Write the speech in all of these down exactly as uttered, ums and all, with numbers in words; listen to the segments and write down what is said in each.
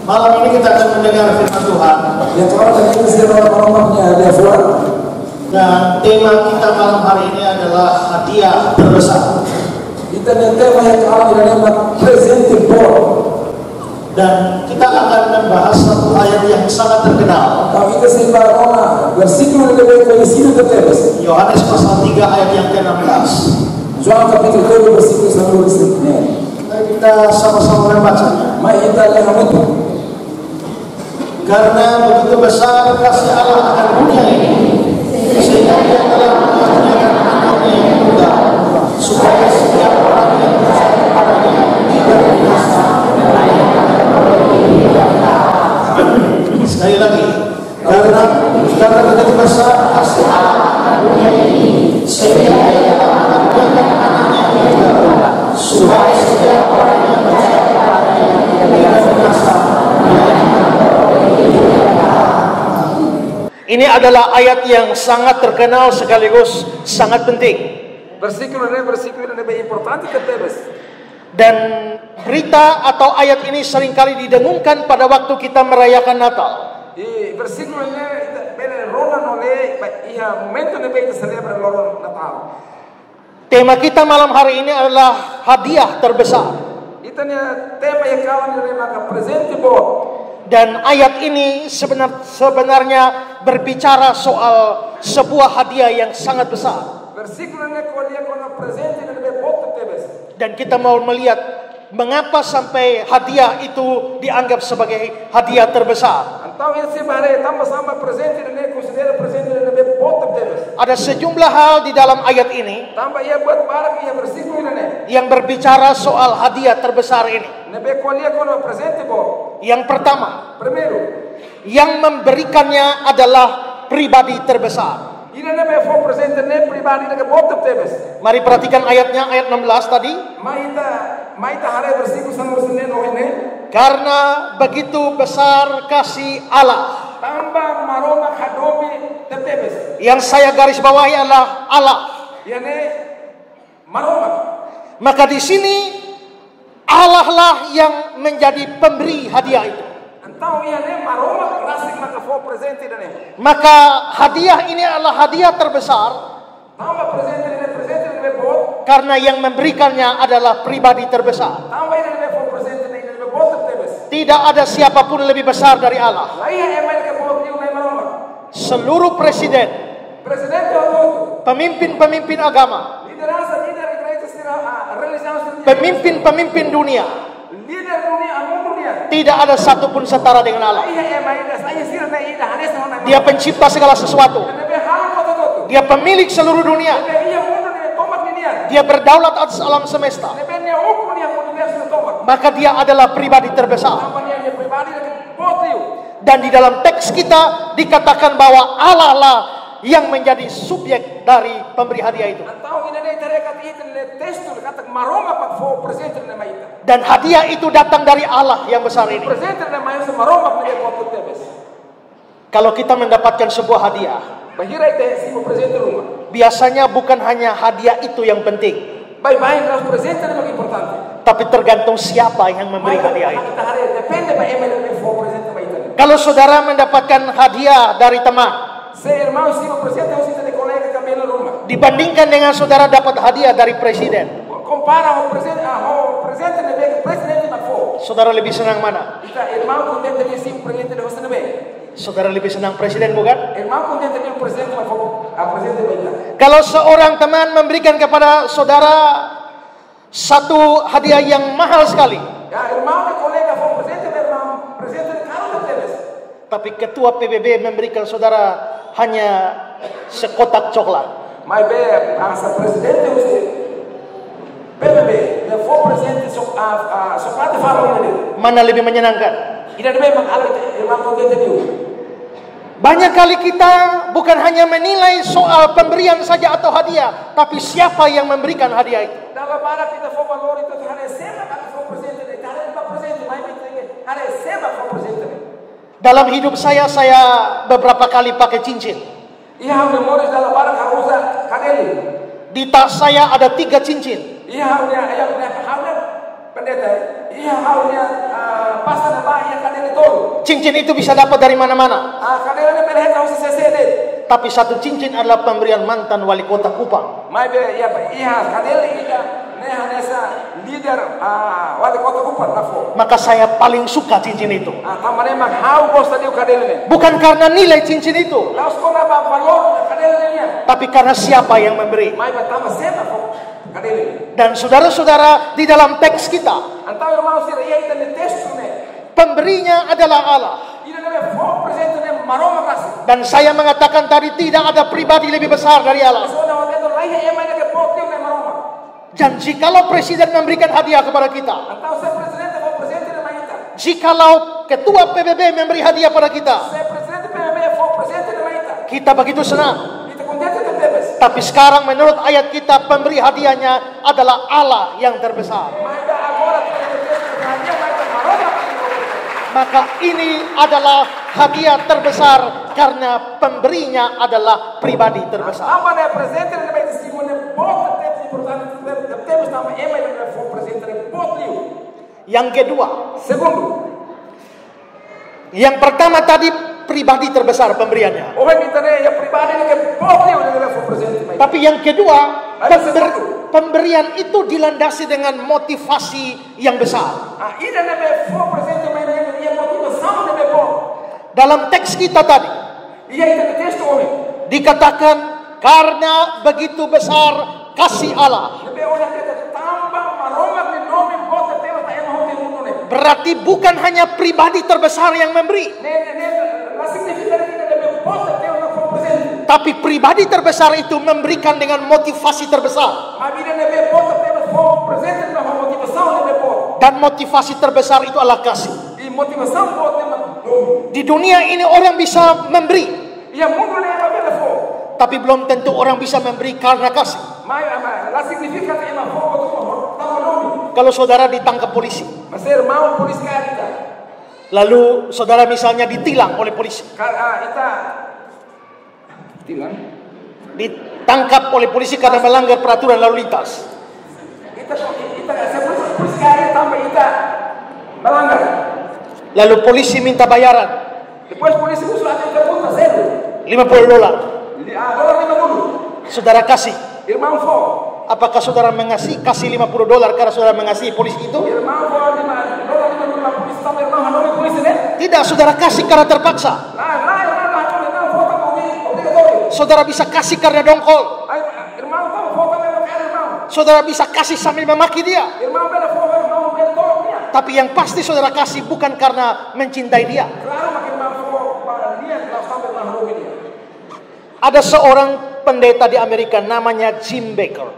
Malam ini kita akan mendengar firman Tuhan. Ya Tuhan, kita sedang menolongnya dia Tuhan. Dan tema kita malam hari ini adalah hadiah terbesar. Kita punya tema yang kami nama presente por. Dan kita akan membahas satu ayat yang sangat terkenal. Kami kita sedang menolong versículo yang lebih conhecido de todos. Yohanes pasal tiga ayat yang ke enam belas. João capítulo três versículo satu versículo. Mari kita sama-sama membacanya. Mari kita lihat itu. Karena begitu besar kasih Allah akan dunia ini, sehingga Dia telah mengaruniakan anaknya yang tunggal, supaya setiap orang yang percaya kepadanya tidak binasa, melainkan beroleh hidup kekal. Sekali lagi, karena karena begitu besar kasih Allah akan dunia ini, sehingga Dia telah mengaruniakan anaknya yang tunggal, supaya setiap orang yang percaya kepadanya tidak binasa, melainkan beroleh hidup kekal. Ini adalah ayat yang sangat terkenal sekaligus sangat penting. Versículo ini versículo ini lebih importante que todos. Dan berita atau ayat ini seringkali didengungkan pada waktu kita merayakan Natal. E versículo ini bene rola no le ia momento ne bene celebra loro Natal. Tema kita malam hari ini adalah hadiah terbesar. Itanya tema yang kawan ini maka presente bo. Dan ayat ini sebenar, sebenarnya berbicara soal sebuah hadiah yang sangat besar. Versículo ini kalau dia kalau presente ini lebih boto tebes. Dan kita mau melihat mengapa sampai hadiah itu dianggap sebagai hadiah terbesar. Então esse bare tambah sama presente ini considera presente ini lebih boto tebes. Ada sejumlah hal di dalam ayat ini Tambah ia buat barak ia versículo ini. yang berbicara soal hadiah terbesar ini. Nebe kalau dia kalau presente bo. Yang pertama, Primeiro, yang memberikannya adalah pribadi terbesar. ini nebe for presente ne pribadi ne boto tebes. Mari perhatikan ayatnya, ayat enam belas tadi. Maita maita hare versículo sama sene no ini. Karena begitu besar kasih Allah. Tambah maroma kadomi tebes. Yang saya garis bawahi adalah Allah. Ini maroma. Maka di sini Allah lah yang menjadi pemberi hadiah itu. Então ini maroma rasik maka for presente ini. Maka hadiah ini adalah hadiah terbesar. Tambah presente ini presente ini bot. Karena yang memberikannya adalah pribadi terbesar. Tambah ini ini for presente ini ini bot tebes. Tidak ada siapapun lebih besar dari Allah. Lain yang main ke bot ini maroma. Seluruh presiden, Presente itu pemimpin-pemimpin agama, lideransa lider gereja secara religius. pemimpin-pemimpin dunia, Lider dunia umum dunia. tidak ada satupun setara dengan Allah. Iya emang ini saya sih ada ide hanes mana. Dia pencipta segala sesuatu. Lebih hal foto foto. Dia pemilik seluruh dunia. Lebih iya mundo nih tomat dunia. Dia berdaulat atas alam semesta. Lebih nih hukum nih universe tomat. Maka dia adalah pribadi terbesar. Tambah nih pribadi dengan botiu. Dan di dalam teks kita dikatakan bahwa Allah lah yang menjadi subjek dari pemberi hadiah itu. Atau ini nih terekat itu nih tekstur kata maroma pak for presenter nama itu. Dan hadiah itu datang dari Allah yang besar ini. Presenter nama itu maroma nih buat tebes. Kalau kita mendapatkan sebuah hadiah, Bahira itu si presenter rumah. biasanya bukan hanya hadiah itu yang penting, Bye-bye kalau presenter itu importante. tapi tergantung siapa yang memberi hadiah itu. Kita hari depende pak M L for presenter pak itu. Kalau saudara mendapatkan hadiah dari teman, Se irmão si presenter o sita de colega cabelo rumah. dibandingkan dengan saudara dapat hadiah dari presiden, Compara o presente o presente de presidente na fo. saudara lebih senang mana? Ita irmão contente de si presidente de hoste nebe. Saudara lebih senang presiden bukan? Irmão contente de presidente na fo. A presidente baita. Kalau seorang teman memberikan kepada saudara satu hadiah yang mahal sekali, Ya irmão de colega fo presidente de irmão presidente de caro de tapi ketua P B B memberikan saudara hanya sekotak coklat, Mas be asa presidente o P B B de fo presidente so a so pate falo ini. mana lebih menyenangkan? Ida de mang ala irmão contente de. Banyak kali kita bukan hanya menilai soal pemberian saja atau hadiah, tapi siapa yang memberikan hadiah itu. Dalam bara kita fo valor itu hare sema kan fo presidente de hare pa presidente mai bitenge hare sema fo presidente. Dalam hidup saya, saya beberapa kali pakai cincin. Iya memori dalam bara harusa kaneli. Di tas saya ada tiga cincin. Iya haunya ayam punya haunya pendeta. Iya haunya pasta nama iya kaneli to. cincin itu bisa dapat dari mana-mana. Ah, kadel ne bele heta usa sede. Tapi satu cincin adalah pemberian mantan wali kota Kupang. Mai be ya iya kadel ida ne hanesa leader ah wali kota Kupang nafo. Maka saya paling suka cincin itu. Ah, tamane mak hau bos tadi kadel ne. Bukan karena nilai cincin itu, Laos kona ba valor kadel ne ya. tapi karena siapa yang memberi. Mai ba tama seta fo kadel ne. Dan saudara-saudara, di dalam teks kita, Antau irmão sira iya ita ne testo ne. pemberinya adalah Allah. Ida ne fo presente ne maroma kasi. Dan saya mengatakan tadi tidak ada pribadi lebih besar dari Allah. So na wateto lai ya mai ne po ne maroma. Dan jikalau presiden memberikan hadiah kepada kita, Antau se presidente fo presente ne mai ita. jikalau ketua P B B memberi hadiah pada kita, Se presidente P B B fo presente ne mai ita. kita begitu senang. Ita contente te bebes. Tapi sekarang menurut ayat kita, pemberi hadiahnya adalah Allah yang terbesar. Mai da agora te hadiah mai ta maroma. Maka ini adalah hadiah terbesar karena pemberinya adalah pribadi terbesar. Amba ne presente ne mai testigo ne bota te importante te temos tama ema ne fo presente ne potliu. Yang kedua, Segundo, yang pertama tadi pribadi terbesar pemberiannya. o vai mitane ya pribadi ne ke potliu ne fo presente mai. Tapi yang kedua, pember- pemberian itu dilandasi dengan motivasi yang besar. Ah, ida ne be fo presente mai ne ia motivação ne be po. Dalam teks kita tadi Ia ita ne testo o. dikatakan karena begitu besar kasih Allah. Ne be ora te tamba maroma ne nome bota te ta ema ho te mundo ne. Berarti bukan hanya pribadi terbesar yang memberi, Ne ne la significa ne ne be bota te na fo presente. tapi pribadi terbesar itu memberikan dengan motivasi terbesar. Ma vida ne be bota te fo presente na motivação ne be po. Dan motivasi terbesar itu adalah kasih. E motivação po te ma nome. Di dunia ini orang bisa memberi, Ia mundo ne ba be fo. tapi belum tentu orang bisa memberi karena kasih. Ma la significa te ma fo to tama nome. Kalau saudara ditangkap polisi, Mas irmão polícia ita. lalu saudara misalnya ditilang oleh polisi, Kar ah, ita tilang. ditangkap oleh polisi karena melanggar peraturan lalu lintas. Ita ita sebelum polícia ita tambah ita melanggar. Lalu polisi minta bayaran Depois polícia usul ada pergunta zero. lima puluh dolar. Ah, dolar lima puluh. Saudara kasih. Irmão fo. Apakah saudara mengasih kasih lima puluh dolar karena saudara mengasihi polisi itu? Irmão fo lima dolar lima puluh la polícia tambah irmão hanoi polícia ne. Tidak, saudara kasih karena terpaksa. Lá lá irmão lá irmão fo tambah obrigatório. Saudara bisa kasih karena dongkol. Ai irmão tambah fo tambah irmão irmão. Saudara bisa kasih sambil memaki dia. Irmão bela fo irmão bela tolongnya. Tapi yang pasti saudara kasih bukan karena mencintai dia. Claro mak irmão fo para dia la tambah irmão hanoi dia. Ada seorang pendeta di Amerika namanya Jim Baker.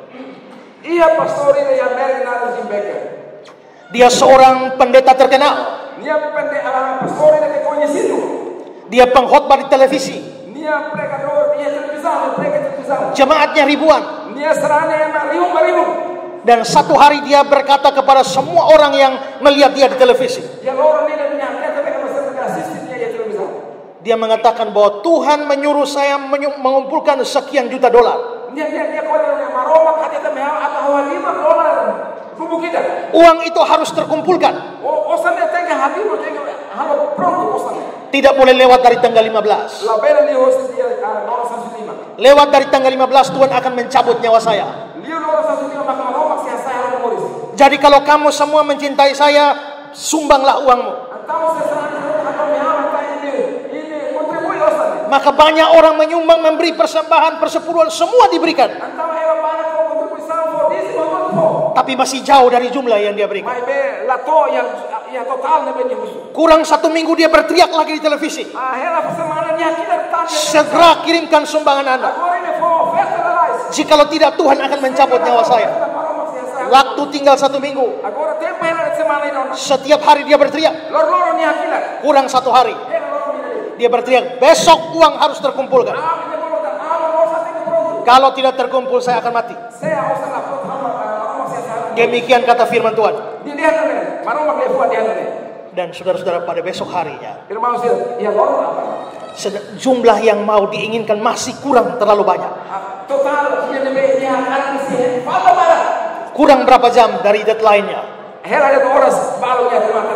Ia pastor ini yang dari nada Zimbeker. Dia seorang pendeta terkenal. Nia pende ah, pastor ini conhecido. Dia pengkhotbah di televisi. Nia pregador, nia televisão, prega televisão. Jemaatnya ribuan. Nia serane ema riu mariu. Dan satu hari dia berkata kepada semua orang yang melihat dia di televisi. Ya loro ni nia kata mereka masih assistir dia ya televisão. Dia mengatakan bahwa Tuhan menyuruh saya menyu- mengumpulkan sekian juta dolar. Nia nia nia kau nia maroma kata kita meh atau hawa lima dolar. Kubu kita. Uang itu harus terkumpulkan. O osan dia tengah hati lo tengah halo pronto osan. Tidak boleh lewat dari tanggal lima belas. La bela ni host dia dolar satu lima. Lewat dari tanggal lima belas Tuhan akan mencabut nyawa saya. Liu dolar satu lima maka maroma sia saya harus moris. Jadi kalau kamu semua mencintai saya, sumbanglah uangmu. Antau saya serane atau meh apa ini ini kontribui osan. Maka banyak orang menyumbang, memberi persembahan, persepuluhan, semua diberikan. Antau eva banyak kau kontribuição for disi mau fo. Tapi masih jauh dari jumlah yang dia berikan. Mas be la to yang yang total ne be ni usul. Kurang satu minggu dia berteriak lagi di televisi. Ah, hela semana ni aqui dar tanya. Segera kirimkan sumbangan Anda. Agora ini for festa da lais. Jikalau tidak, Tuhan akan mencabut nyawa saya. Waktu tinggal satu minggu. Agora tempo hela semana ini. Setiap hari dia berteriak. Lor lor ni aqui lah. Kurang satu hari. Hela lor ni. Dia berteriak, besok uang harus terkumpulkan. Ah, ini boleh dah. Ah, lor sa tem pronto. Kalau tidak terkumpul, saya akan mati. Saya osa la pronto. Ah, saya. Demikian kata firman Tuhan. Di dia ne. Mano mak lefu dia ne. Dan saudara-saudara, pada besok harinya, Irmão sir, ya lor apa? sed- jumlah yang mau diinginkan masih kurang terlalu banyak. Ah, total dia ne be dia akan sih. Falta para. Kurang berapa jam dari deadline-nya. Hela ada horas baru ya terima terus.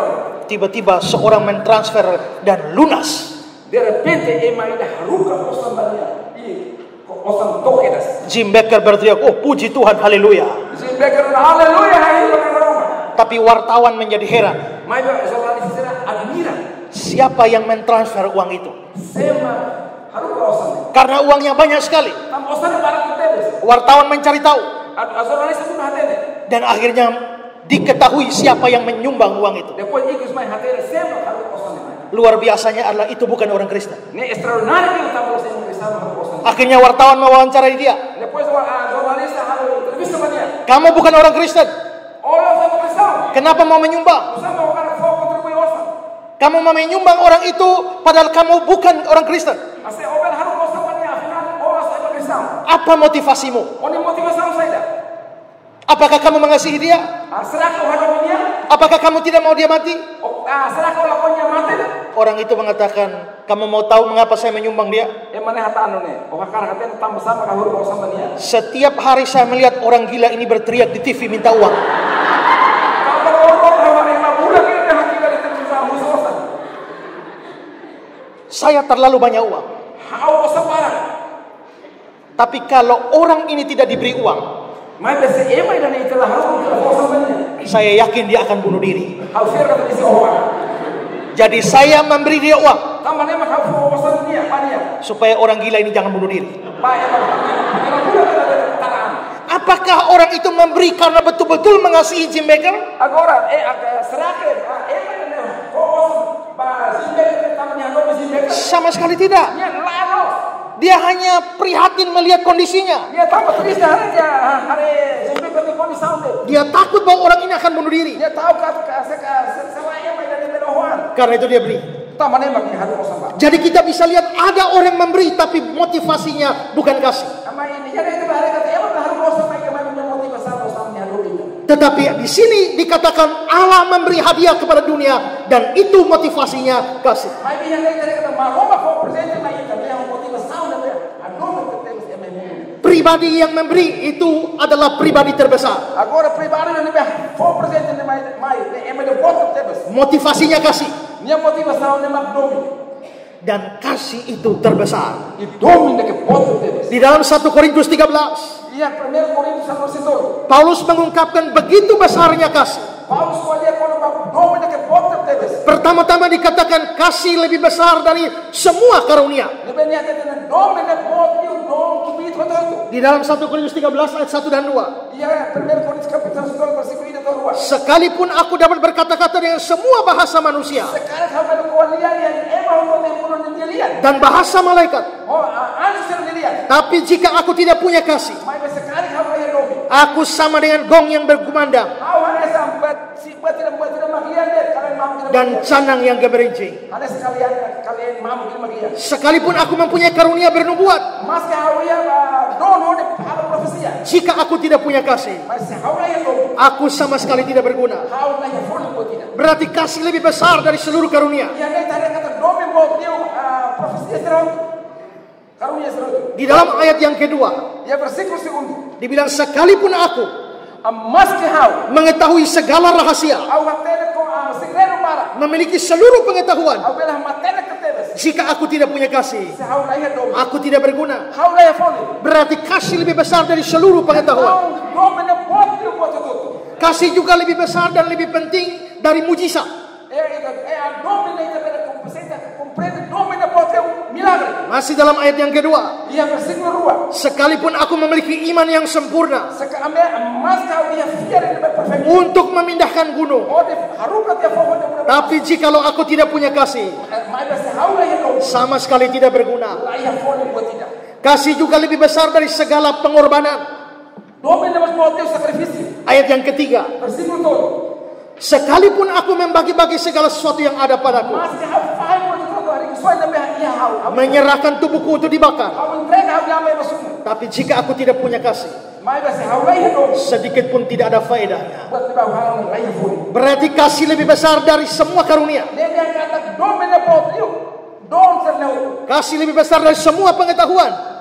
tiba-tiba seorang mentransfer dan lunas. De repente ema ida haruka osan bania. I osan tokedas. Jim Bakker berteriak, oh puji Tuhan, haleluya. Jim Bakker haleluya hai Roma. Tapi wartawan menjadi heran. Mas jornalis era admira. Siapa yang mentransfer uang itu? Sema haruka osan. Karena uangnya banyak sekali. Tam osan para tetes. Wartawan mencari tahu. Jornalis itu hatene. Dan akhirnya diketahui siapa yang menyumbang uang itu. Depois ikut mai hatene sema haruka osan. Luar biasanya adalah itu bukan orang Kristen. Ini extraordinary que estamos haciendo Kristen. Akhirnya wartawan mewawancarai dia. Después jornalista harus entrevista sama dia. Kamu bukan orang Kristen. Oh, yo soy Kristen. Kenapa mau menyumbang? Usah mau kan fokus kontribusi osan. Kamu mau menyumbang orang itu padahal kamu bukan orang Kristen. Ase obel harus osan dia final oh saya Kristen. Apa motivasimu? Oni motivasi saya. Apakah kamu mengasihi dia? Serah kau hadap dia? Apakah kamu tidak mau dia mati? Serah kau lakonnya mati? Orang itu mengatakan, kamu mau tahu mengapa saya menyumbang dia? Yang mana hata anu nih? Oh karena katanya tambah sama kahur kau sama dia. Setiap hari saya melihat orang gila ini berteriak di T V minta uang. Saya terlalu banyak uang. Tapi kalau orang ini tidak diberi uang, saya yakin dia akan bunuh diri. Jadi saya memberi dia uang supaya orang gila ini jangan bunuh diri. Apakah orang itu memberi karena betul-betul mengasihi Jim Bakker? Sama sekali tidak. Dia hanya prihatin melihat kondisinya. Dia takut bahwa orang ini akan bunuh diri. Karena itu dia beri. Jadi kita bisa lihat ada orang memberi tapi motivasinya bukan kasih. Tetapi di sini dikatakan Allah memberi hadiah kepada dunia dan itu motivasinya kasih. Pribadi yang memberi itu adalah pribadi terbesar. Motivasinya kasih. Dan kasih itu terbesar. Di dalam satu Korintus tiga belas, Paulus mengungkapkan begitu besarnya kasih. Pertama-tama dikatakan kasih lebih besar dari semua karunia. Di dalam satu Korintus tiga belas ayat satu dan dua. Sekalipun aku dapat berkata-kata dengan semua bahasa manusia dan bahasa malaikat, tapi jika aku tidak punya kasih, aku sama dengan gong yang berkumandang dan canang yang gemerincing. Sekalipun aku mempunyai karunia bernubuat, jika aku tidak punya kasih, aku sama sekali tidak berguna. Berarti kasih lebih besar dari seluruh karunia. Di dalam ayat yang kedua, dibilang sekalipun aku mengetahui segala rahasia, memiliki seluruh pengetahuan, jika aku tidak punya kasih, aku tidak berguna. Berarti kasih lebih besar dari seluruh pengetahuan. Kasih juga lebih besar dan lebih penting dari mujizat. Masih dalam ayat yang kedua, sekalipun aku memiliki iman yang sempurna untuk memindahkan gunung, tapi jikalau aku tidak punya kasih, sama sekali tidak berguna. Kasih juga lebih besar dari segala pengorbanan. Ayat yang ketiga, sekalipun aku membagi-bagi segala sesuatu yang ada padaku, menyerahkan tubuhku untuk dibakar, tapi jika aku tidak punya kasih, sedikit pun tidak ada faedahnya. Berarti kasih lebih besar dari semua karunia. Kasih lebih besar dari semua pengetahuan.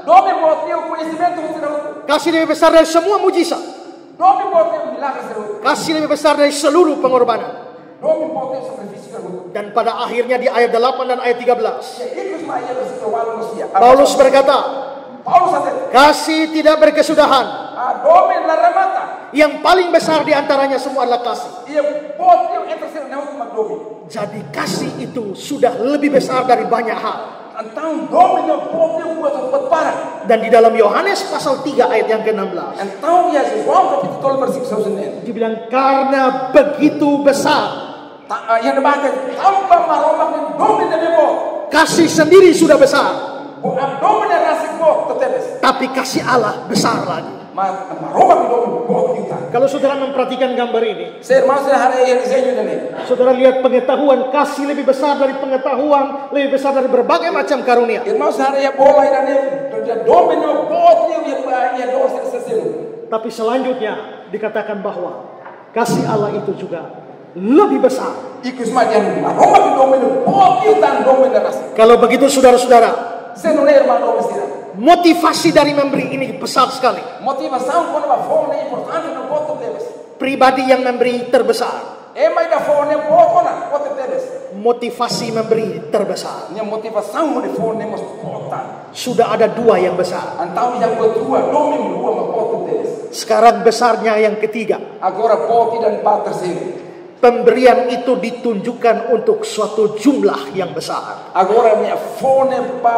Kasih lebih besar dari semua mujizat. Kasih lebih besar dari seluruh pengorbanan. Dan pada akhirnya di ayat delapan dan ayat tiga belas, Ya, ikut ma ia bersikutu walau manusia. Paulus berkata, Paulus kata, kasih tidak berkesudahan. ah, domen la remata. Yang paling besar di antaranya semua adalah kasih. Ia bot ia intersir na hukum domen. Jadi kasih itu sudah lebih besar dari banyak hal. Antang domen yang bot ia buat buat parah. Dan di dalam Yohanes pasal tiga ayat yang ke enam belas, Antang ia João capítulo tolong versículo sembilan. dibilang karena begitu besar Ta yang debakan tanpa maromak ni domen dia bot. kasih sendiri sudah besar, Bu domen yang rasik bot tetebes. tapi kasih Allah besar lagi. Ma maromak ni domen bot kita. Kalau saudara memperhatikan gambar ini, Saya masih hari yang saya ni. saudara lihat pengetahuan kasih lebih besar dari pengetahuan, lebih besar dari berbagai macam karunia. Irmão hari yang bola ini dia domen yang bot ni yang yang dosen sesilu. Tapi selanjutnya dikatakan bahwa kasih Allah itu juga lebih besar. Ikus macam maromak ni domen bot kita domen rasik. Kalau begitu saudara-saudara, Saya não irmão domen sira. motivasi dari memberi ini besar sekali. Motivação quando a fome é importante no bot tetebes. Pribadi yang memberi terbesar. É mais da fome bot na bot tetebes. Motivasi memberi terbesar. Minha motivação de fome é importante. Sudah ada dua yang besar. Então yang kedua domen dua ma bot tetebes. Sekarang besarnya yang ketiga. Agora bot dan bot terceiro. Pemberian itu ditunjukkan untuk suatu jumlah yang besar. Agora minha fome ba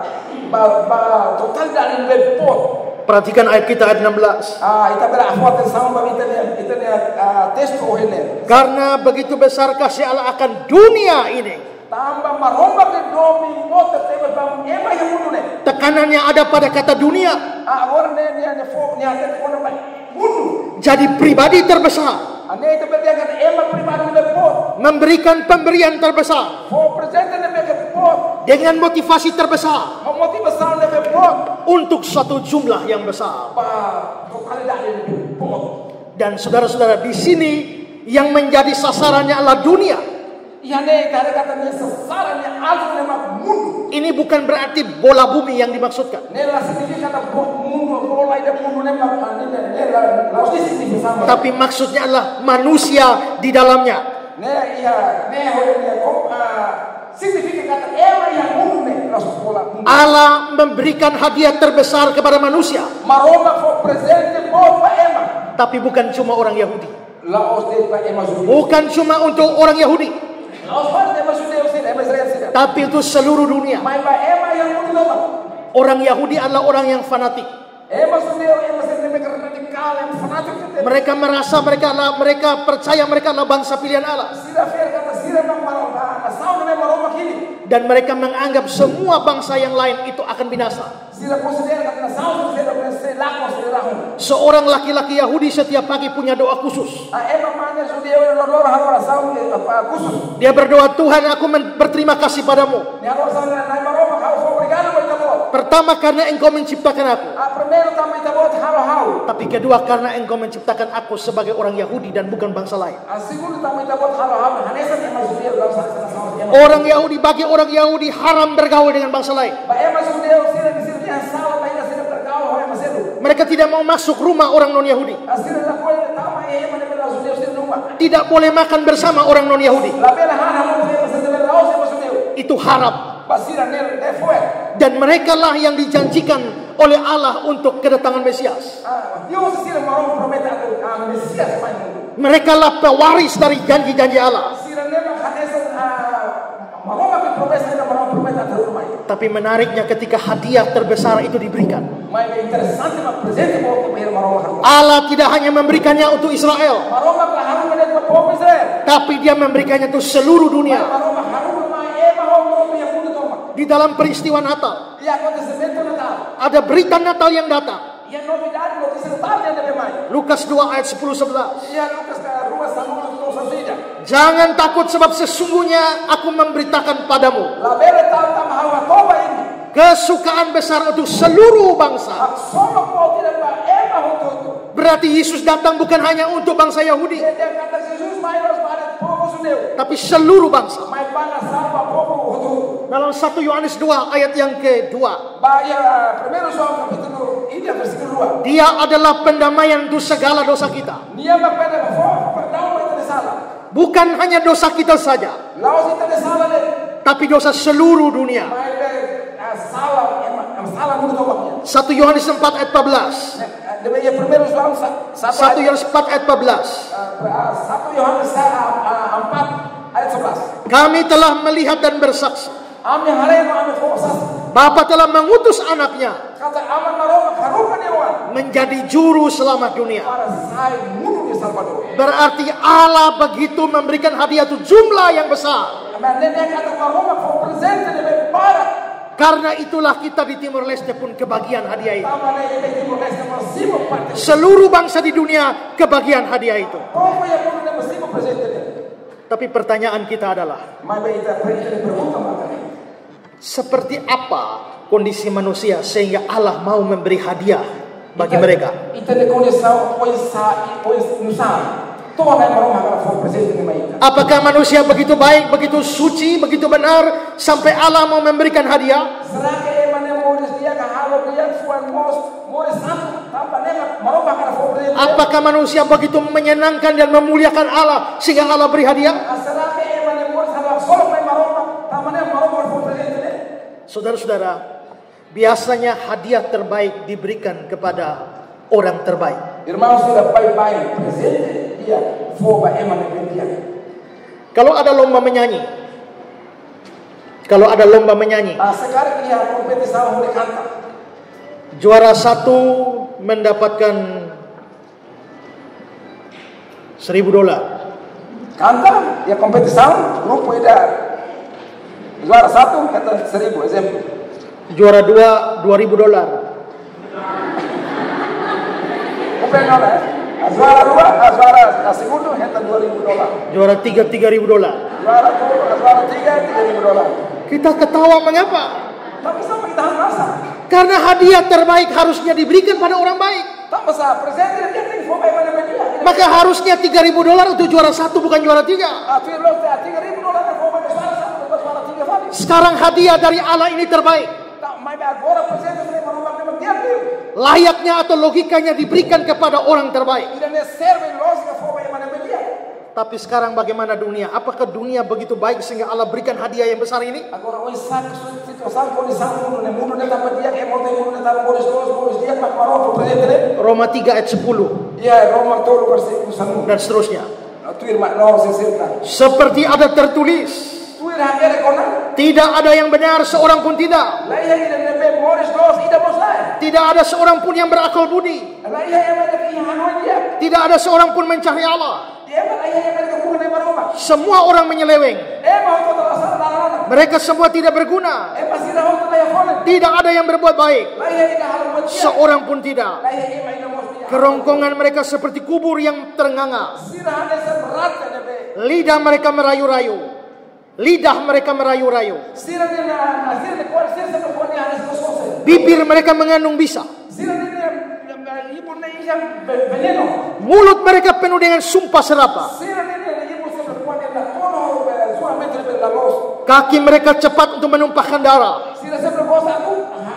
ba ba totalidade de bot. Perhatikan ayat kita ayat enam belas. Ah, ita bela atenção para kita ni kita ni texto ini. Karena begitu besar kasih Allah akan dunia ini. Tambah marombak de domi bot tetebes bang ema yang mundo ni. Tekanannya ada pada kata dunia. Ah, agora ni ni ni fome ni ate kono ba mundo. Jadi pribadi terbesar Ane itu berarti ema pribadi de bot. memberikan pemberian terbesar For presente de bot. dengan motivasi terbesar Motivação de bot. untuk suatu jumlah yang besar. Pa totalidade de bot. Dan saudara-saudara, di sini yang menjadi sasarannya adalah dunia. E ane kare kata ni sasaran yang alto ni mak mundo. Ini bukan berarti bola bumi yang dimaksudkan, Nela significa kata bot mundo bola de mundo ni mak ane nela la significa sama. tapi maksudnya adalah manusia di dalamnya. Ne iya ne hole ni kom significa kata ema yang mundo ni la bola mundo. Allah memberikan hadiah terbesar kepada manusia, Maroma for presente bot pa ema. tapi bukan cuma orang Yahudi. La os de pa ema judeu. Bukan cuma untuk orang Yahudi, La os pa ema judeu sih, ema Israel sih. tapi itu seluruh dunia. Mas pa ema yang mundo mak. Orang Yahudi adalah orang yang fanatik. Ema judeu ema sih mereka radikal yang fanatik itu. Mereka merasa mereka adalah, mereka percaya mereka adalah bangsa pilihan Allah. Sira fer kata sira mak maroma. Nasaw na maroma kini. Dan mereka menganggap semua bangsa yang lain itu akan binasa. Sila considera kata nasaw sira kata se lako sira rahun. Seorang laki-laki Yahudi setiap pagi punya doa khusus. Ah ema mana judeu yang lor haro nasaw apa khusus. Dia berdoa, Tuhan aku men- berterima kasih padamu. Ni haro sa na maroma kau so obrigado por tabot. Pertama karena engkau menciptakan aku. Ah primeiro também tabot haro haro. Tapi kedua karena engkau menciptakan aku sebagai orang Yahudi dan bukan bangsa lain. Ah segundo também tabot haro haro. Hanesa ema judeu la sa nasaw. Orang Yahudi, bagi orang Yahudi haram bergaul dengan bangsa lain. Ba ema judeu sira sira yang salah ba ina sira terkau hoy masedu. Mereka tidak mau masuk rumah orang non-Yahudi. Asira la coisa tama ema ne bela judeu sira numa. Tidak boleh makan bersama orang non-Yahudi. La bela hana mo ema sira bela os ema judeu. Itu haram. Basira ne ne foi. Dan mereka lah yang dijanjikan oleh Allah untuk kedatangan Mesias. Ah, Deus sira marrom promete a Messias mai mundo. Mereka lah pewaris dari janji-janji Allah. Sira ne ma hanesa marrom que promessa ne marrom promete a Deus mai. Tapi menariknya ketika hadiah terbesar itu diberikan, Mas é interessante ma presente mo que marrom haru. Allah tidak hanya memberikannya untuk Israel, Marrom ka haru ne ko povo Israel. tapi dia memberikannya untuk seluruh dunia. Marrom haru ma ema ho mo yang mundo toma. Di dalam peristiwa Natal, E acontecimento Natal. ada berita Natal yang datang. E a novidade notícia Natal ne de mai. Lukas dua ayat sepuluh sebelas. E a Lucas ka rua Samuel to Sazida. Jangan takut sebab sesungguhnya aku memberitakan padamu La bela tal tam hawa toba ini. kesukaan besar untuk seluruh bangsa. A solo po tira pa ema ho todo. Berarti Yesus datang bukan hanya untuk bangsa Yahudi, E de kata Jesus mai nos para povo judeu. tapi seluruh bangsa. Mas para salva povo ho todo. Dalam satu Yohanes dua ayat yang kedua, Bahaya primeiro João capítulo ini versículo dua. dia adalah pendamaian untuk segala dosa kita. Nia ma pena fo perdão para te sala. Bukan hanya dosa kita saja, Laos ita de sala de. tapi dosa seluruh dunia. Mai be sala em sala mundo toknya. satu Yohanes empat ayat empat belas. De be primeiro João satu satu Yohanes empat ayat empat belas. satu Yohanes empat ayat sebelas. Kami telah melihat dan bersaksi, Ami hareno ami fokusas. Bapa telah mengutus anaknya Kata aman maroma karukan yawan. menjadi juru selamat dunia. Para sai mundo di Salvador. Berarti Allah begitu memberikan hadiah itu jumlah yang besar. Mas nenek kata maroma for presente de be para. Karena itulah kita di Timur Leste pun kebagian hadiah itu. Tama na ite Timor Leste masimo parte. Seluruh bangsa di dunia kebagian hadiah itu. Como ya mundo de masimo presente de. Tapi pertanyaan kita adalah, Mas be ita presente de pergunta maka. seperti apa kondisi manusia sehingga Allah mau memberi hadiah bagi mereka? Ita de condição pois sa pois nusa. Toda na maroma para for presente de mai. Apakah manusia begitu baik, begitu suci, begitu benar sampai Allah mau memberikan hadiah? Será que emane mores dia ka halo dia fuan mos mores santo tamba nega maroma para for presente. Apakah manusia begitu menyenangkan dan memuliakan Allah sehingga Allah beri hadiah? Será que emane mores halo solo mai maroma tamba nega maroma para for presente. Saudara-saudara, biasanya hadiah terbaik diberikan kepada orang terbaik. Irmãos, sudah pai-pai presente dia foba emane dia. Kalau ada lomba menyanyi, kalau ada lomba menyanyi, Ah, sekarang dia kompetisi sama boleh kanta. juara satu mendapatkan seribu dolar. Kanta, dia kompetisi sama grupo ida. Juara satu kata seribu, exemplo. Juara dua dua ribu dolar. Bukan nona, juara dua, juara segundo kata dua ribu dolar. Juara tiga tiga ribu dolar. Juara dua, juara tiga tiga ribu dolar. Kita ketawa mengapa? Tapi sama kita rasa. Karena hadiah terbaik harusnya diberikan pada orang baik. Tak masa presente dia tinggi foba emane dia. Maka harusnya tiga ribu dolar untuk juara satu bukan juara tiga. Ah, firlo tiga ribu dolar foba juara satu juara tiga kali. Sekarang hadiah dari Allah ini terbaik. Tak mai agora presente saya maroma memang dia dia. Layaknya atau logikanya diberikan kepada orang terbaik. Tidak ne serve lógica foba emane dia. Tapi sekarang bagaimana dunia? Apakah dunia begitu baik sehingga Allah berikan hadiah yang besar ini? Agora o saco situação condição mundo ne mundo ne tapa dia que monte mundo ne tapa bolis bolis bolis dia mak maroma presente. Roma tiga ayat sepuluh Ya Roma tolo versículo satu. dan seterusnya. Tu irmã nova sesenta. Seperti ada tertulis, Tu irmã quer kona. tidak ada yang benar seorang pun tidak. Lá ia ida ne be bolis dos ida bosai. Tidak ada seorang pun yang berakal budi. Lá ia emane que hanoi dia. Tidak ada seorang pun mencari Allah. Dia emane ia emane que bukan ne maroma. Semua orang menyeleweng. Ema untuk terasa dalam. Mereka semua tidak berguna. Ema sira untuk ya fone. Tidak ada yang berbuat baik. Lá ia ida halu dia. Seorang pun tidak. Lá ia ema ida mos dia. Kerongkongan mereka seperti kubur yang ternganga. Sira hane seberat ne be. Lidah mereka merayu-rayu. Lidah mereka merayu-rayu. Sira ne na sira ne kuat sira ne kuat hane sosose. Bibir mereka mengandung bisa. Sira ne ibu ne yang veneno. Mulut mereka penuh dengan sumpah serapah. Sira ne ibu sira kuat na kono solamente be la voz. Kaki mereka cepat untuk menumpahkan darah. Sira sempre voz aku.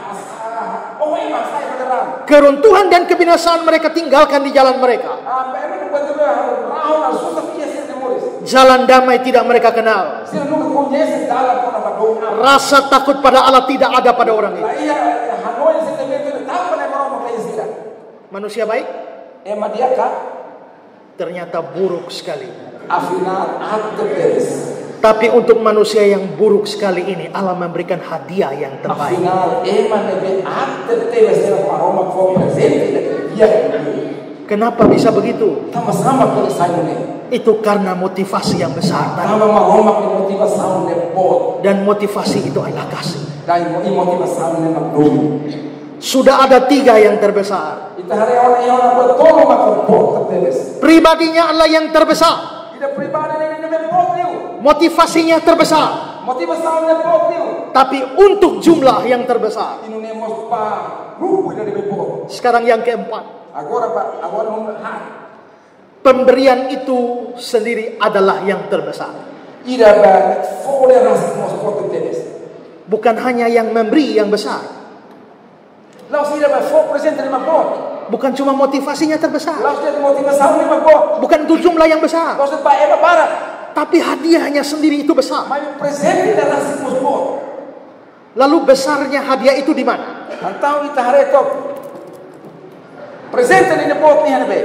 Oh ema saya beneran. Keruntuhan dan kebinasaan mereka tinggalkan di jalan mereka. Ah, memang betul rahu na susah dia sira ne moris. Jalan damai tidak mereka kenal. Sira nunca conhece dalam kona badona. Rasa takut pada Allah tidak ada pada orang itu. Lá ia hanoi sira be be tapa ne maroma kaya sira. Manusia baik Ema dia ka ternyata buruk sekali. afinal até deles. Tapi untuk manusia yang buruk sekali ini Allah memberikan hadiah yang terbaik. Afinal, ema nebe até deles era paroma foi presente daquele dia. Kenapa bisa begitu? Sama-sama com essa mulher. Itu karena motivasi yang besar tadi. Tava uma Roma com motivação de bot. Dan motivasi itu adalah kasih. Dan motivação de magno. Sudah ada tiga yang terbesar. Ita hari orang yang orang todo uma bot deles. Pribadinya adalah yang terbesar. Ida pribadi ini nebe bot niu. Motivasinya terbesar. Motivação de bot niu. Tapi untuk jumlah yang terbesar. Inu nemos pa grupo ida nebe bot. Sekarang yang keempat. Agora pak, agora número ha. Pemberian itu sendiri adalah yang terbesar. Ida ba fora ras mos bot deles. Bukan hanya yang memberi yang besar. Lalu ida ba for presente de bot. Bukan cuma motivasinya terbesar. Laos dia motivação ni magbo. Bukan itu jumlah yang besar. Laos ba eba para. Tapi hadiahnya sendiri itu besar. Mas o presente da nasi musbo. Lalu besarnya hadiah itu di mana? Então itahare top. Presente ni nepot ni hanbe.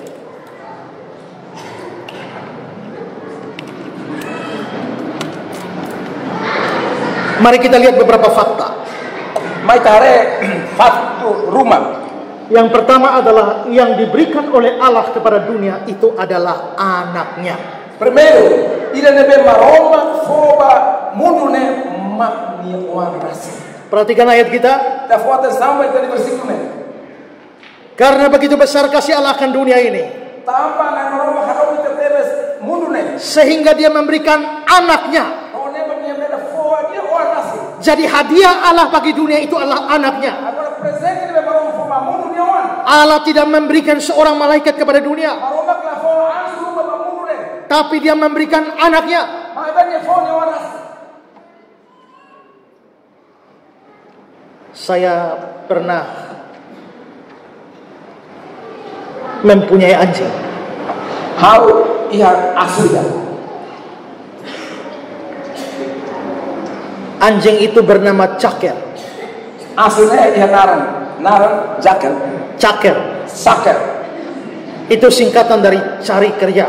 Mari kita lihat beberapa fakta. Mai tare faktu rumah. Yang pertama adalah yang diberikan oleh Allah kepada dunia itu adalah anaknya. Primeiro, ira nebe maroma foba mundo ne magni oaras. Perhatikan ayat kita. Da foto sampai tadi versículo ne. Karena begitu besar kasih Allah akan dunia ini. Tampa na maroma haromi tertebes mundo ne. Sehingga dia memberikan anaknya. Jadi hadiah Allah bagi dunia itu adalah anaknya. Allah tidak memberikan seorang malaikat kepada dunia, tapi dia memberikan anaknya. Saya pernah mempunyai anjing. How ia asli. Anjing itu bernama Caker. Aslinya ia narang, narang Caker. Caker. Saker. Itu singkatan dari cari kerja.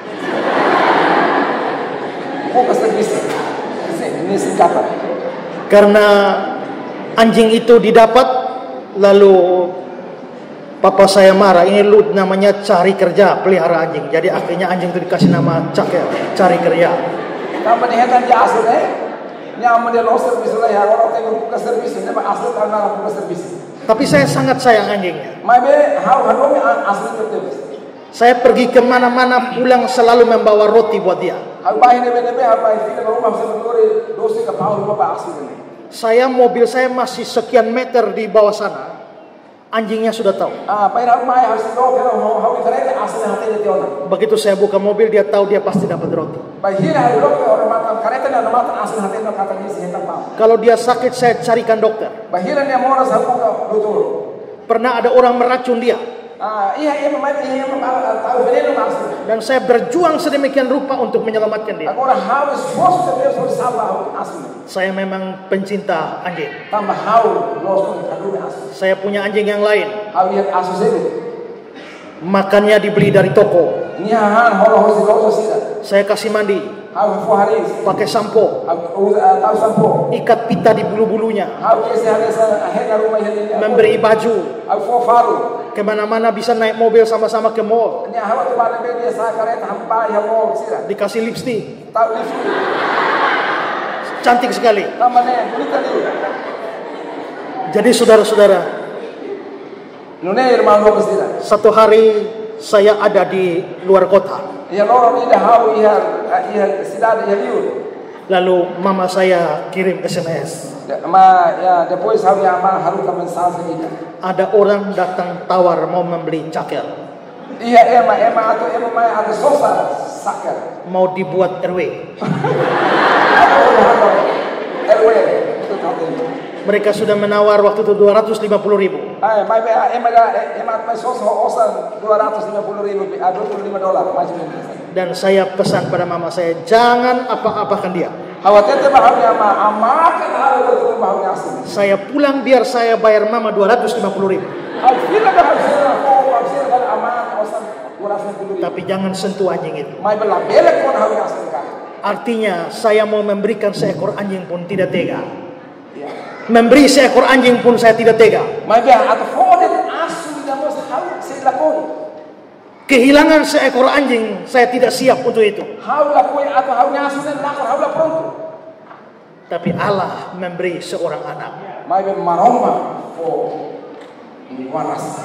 Oh, servis. Ini singkatan. Karena anjing itu didapat, lalu papa saya marah. Ini lu namanya cari kerja, pelihara anjing. Jadi akhirnya anjing itu dikasih nama Caker, cari kerja. Kamu niatan dia aslinya? Nyaman dia lo servis lah ya, orang tengok buka servis, ini mah asli karena buka servis. Tapi saya sangat sayang anjingnya. Maybe how how me asli tertebes. Saya pergi kemana-mana pulang selalu membawa roti buat dia. How bahin nebe nebe how bahin kita rumah sebelum dosi ke pau rumah asli ini. Saya mobil saya masih sekian meter di bawah sana. Anjingnya sudah tahu. Ah, baik rumah harus tahu kalau how itu asli hati dia orang. Begitu saya buka mobil dia tahu dia pasti dapat roti. Baik hari lo orang matan kereta dan matan asli hati dia kata dia sih pau. Kalau dia sakit saya carikan dokter. Baik dia mau rasa buka betul. Pernah ada orang meracun dia. Ah, iya iya memang iya memang tahu veneno asli. Dan saya berjuang sedemikian rupa untuk menyelamatkan dia. Agora how is supposed to be for salvar asli. Saya memang pencinta anjing. Tambah how los kadu asli. Saya punya anjing yang lain. How yang asli sini. Makannya dibeli dari toko. Niahan holo hosi lo sida. Saya kasih mandi. How for haris. Pakai sampo. Tahu sampo. Ikat pita di bulu-bulunya. How kesi haris ahena rumah ini. Memberi baju. How for faru. Kemana-mana bisa naik mobil sama-sama ke mall. Ini hawa tu mana dia sa kereta hampa yang mau sida. Dikasih lipstick. Tahu lipstick. Cantik sekali. Tambahnya ini tadi. Jadi saudara-saudara, nune irmão lo sida. satu hari saya ada di luar kota. Ya loro ni dah hawa ia ia sida dia liu. Lalu mama saya kirim S M S. Ma ya depois hawa yang ma harus kamen mensagem ini. Ada orang datang tawar mau membeli Caker. Iya ema ema atau ema mai ada sosa saker. Mau dibuat R W. R W. Mereka sudah menawar waktu itu dua ratus lima puluh ribu. Ay, mai ema ema mai sosa osan dua ratus lima puluh ribu, dua puluh lima dolar macam ini. Dan saya pesan pada mama saya, jangan apa-apakan dia. Khawatir bahagia ma amakan hal itu bahagia asli. Saya pulang biar saya bayar mama dua ratus lima puluh ribu. Alfira bahagia, oh alfira dan aman osan dua ratus lima puluh ribu. Tapi jangan sentuh anjing itu. Mai belabelek pun bahagia asli kan. Artinya saya mau memberikan seekor anjing pun tidak tega. Memberi seekor anjing pun saya tidak tega. Mai biar atau foden asli dan mos hal silakon. Kehilangan seekor anjing, saya tidak siap untuk itu. Haulah kue atau haunya asunan lakor haulah pronto. Tapi Allah memberi seorang anak. Mai be maroma for waras.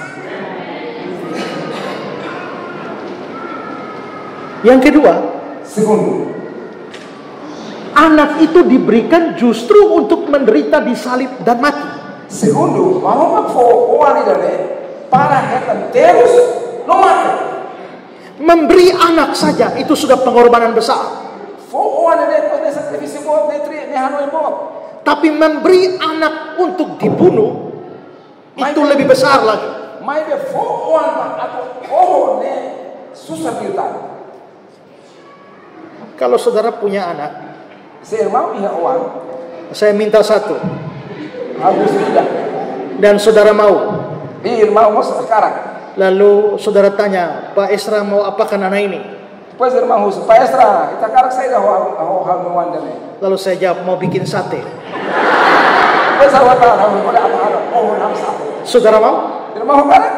Yang kedua, segundo, anak itu diberikan justru untuk menderita disalib dan mati. Segundo, maroma for wanidane para hetan terus no mati. Memberi anak saja itu sudah pengorbanan besar. Tapi memberi anak untuk dibunuh itu lebih besar lagi. Mai be fo oan pa atau oh ne susah biutan. Kalau saudara punya anak, Saya mau iya oan. saya minta satu, Harus tidak. dan saudara mau. Bir mau mos sekarang. Lalu saudara tanya, Pak Esra mau apakan anak ini? Pois irmão Russo, palestra, kita karak saya dah hal hal nuan dene. Lalu saya jawab, mau bikin sate. Pois awak dah hal boleh apa hal, oh hal satu. Saudara mau? Irmão karak?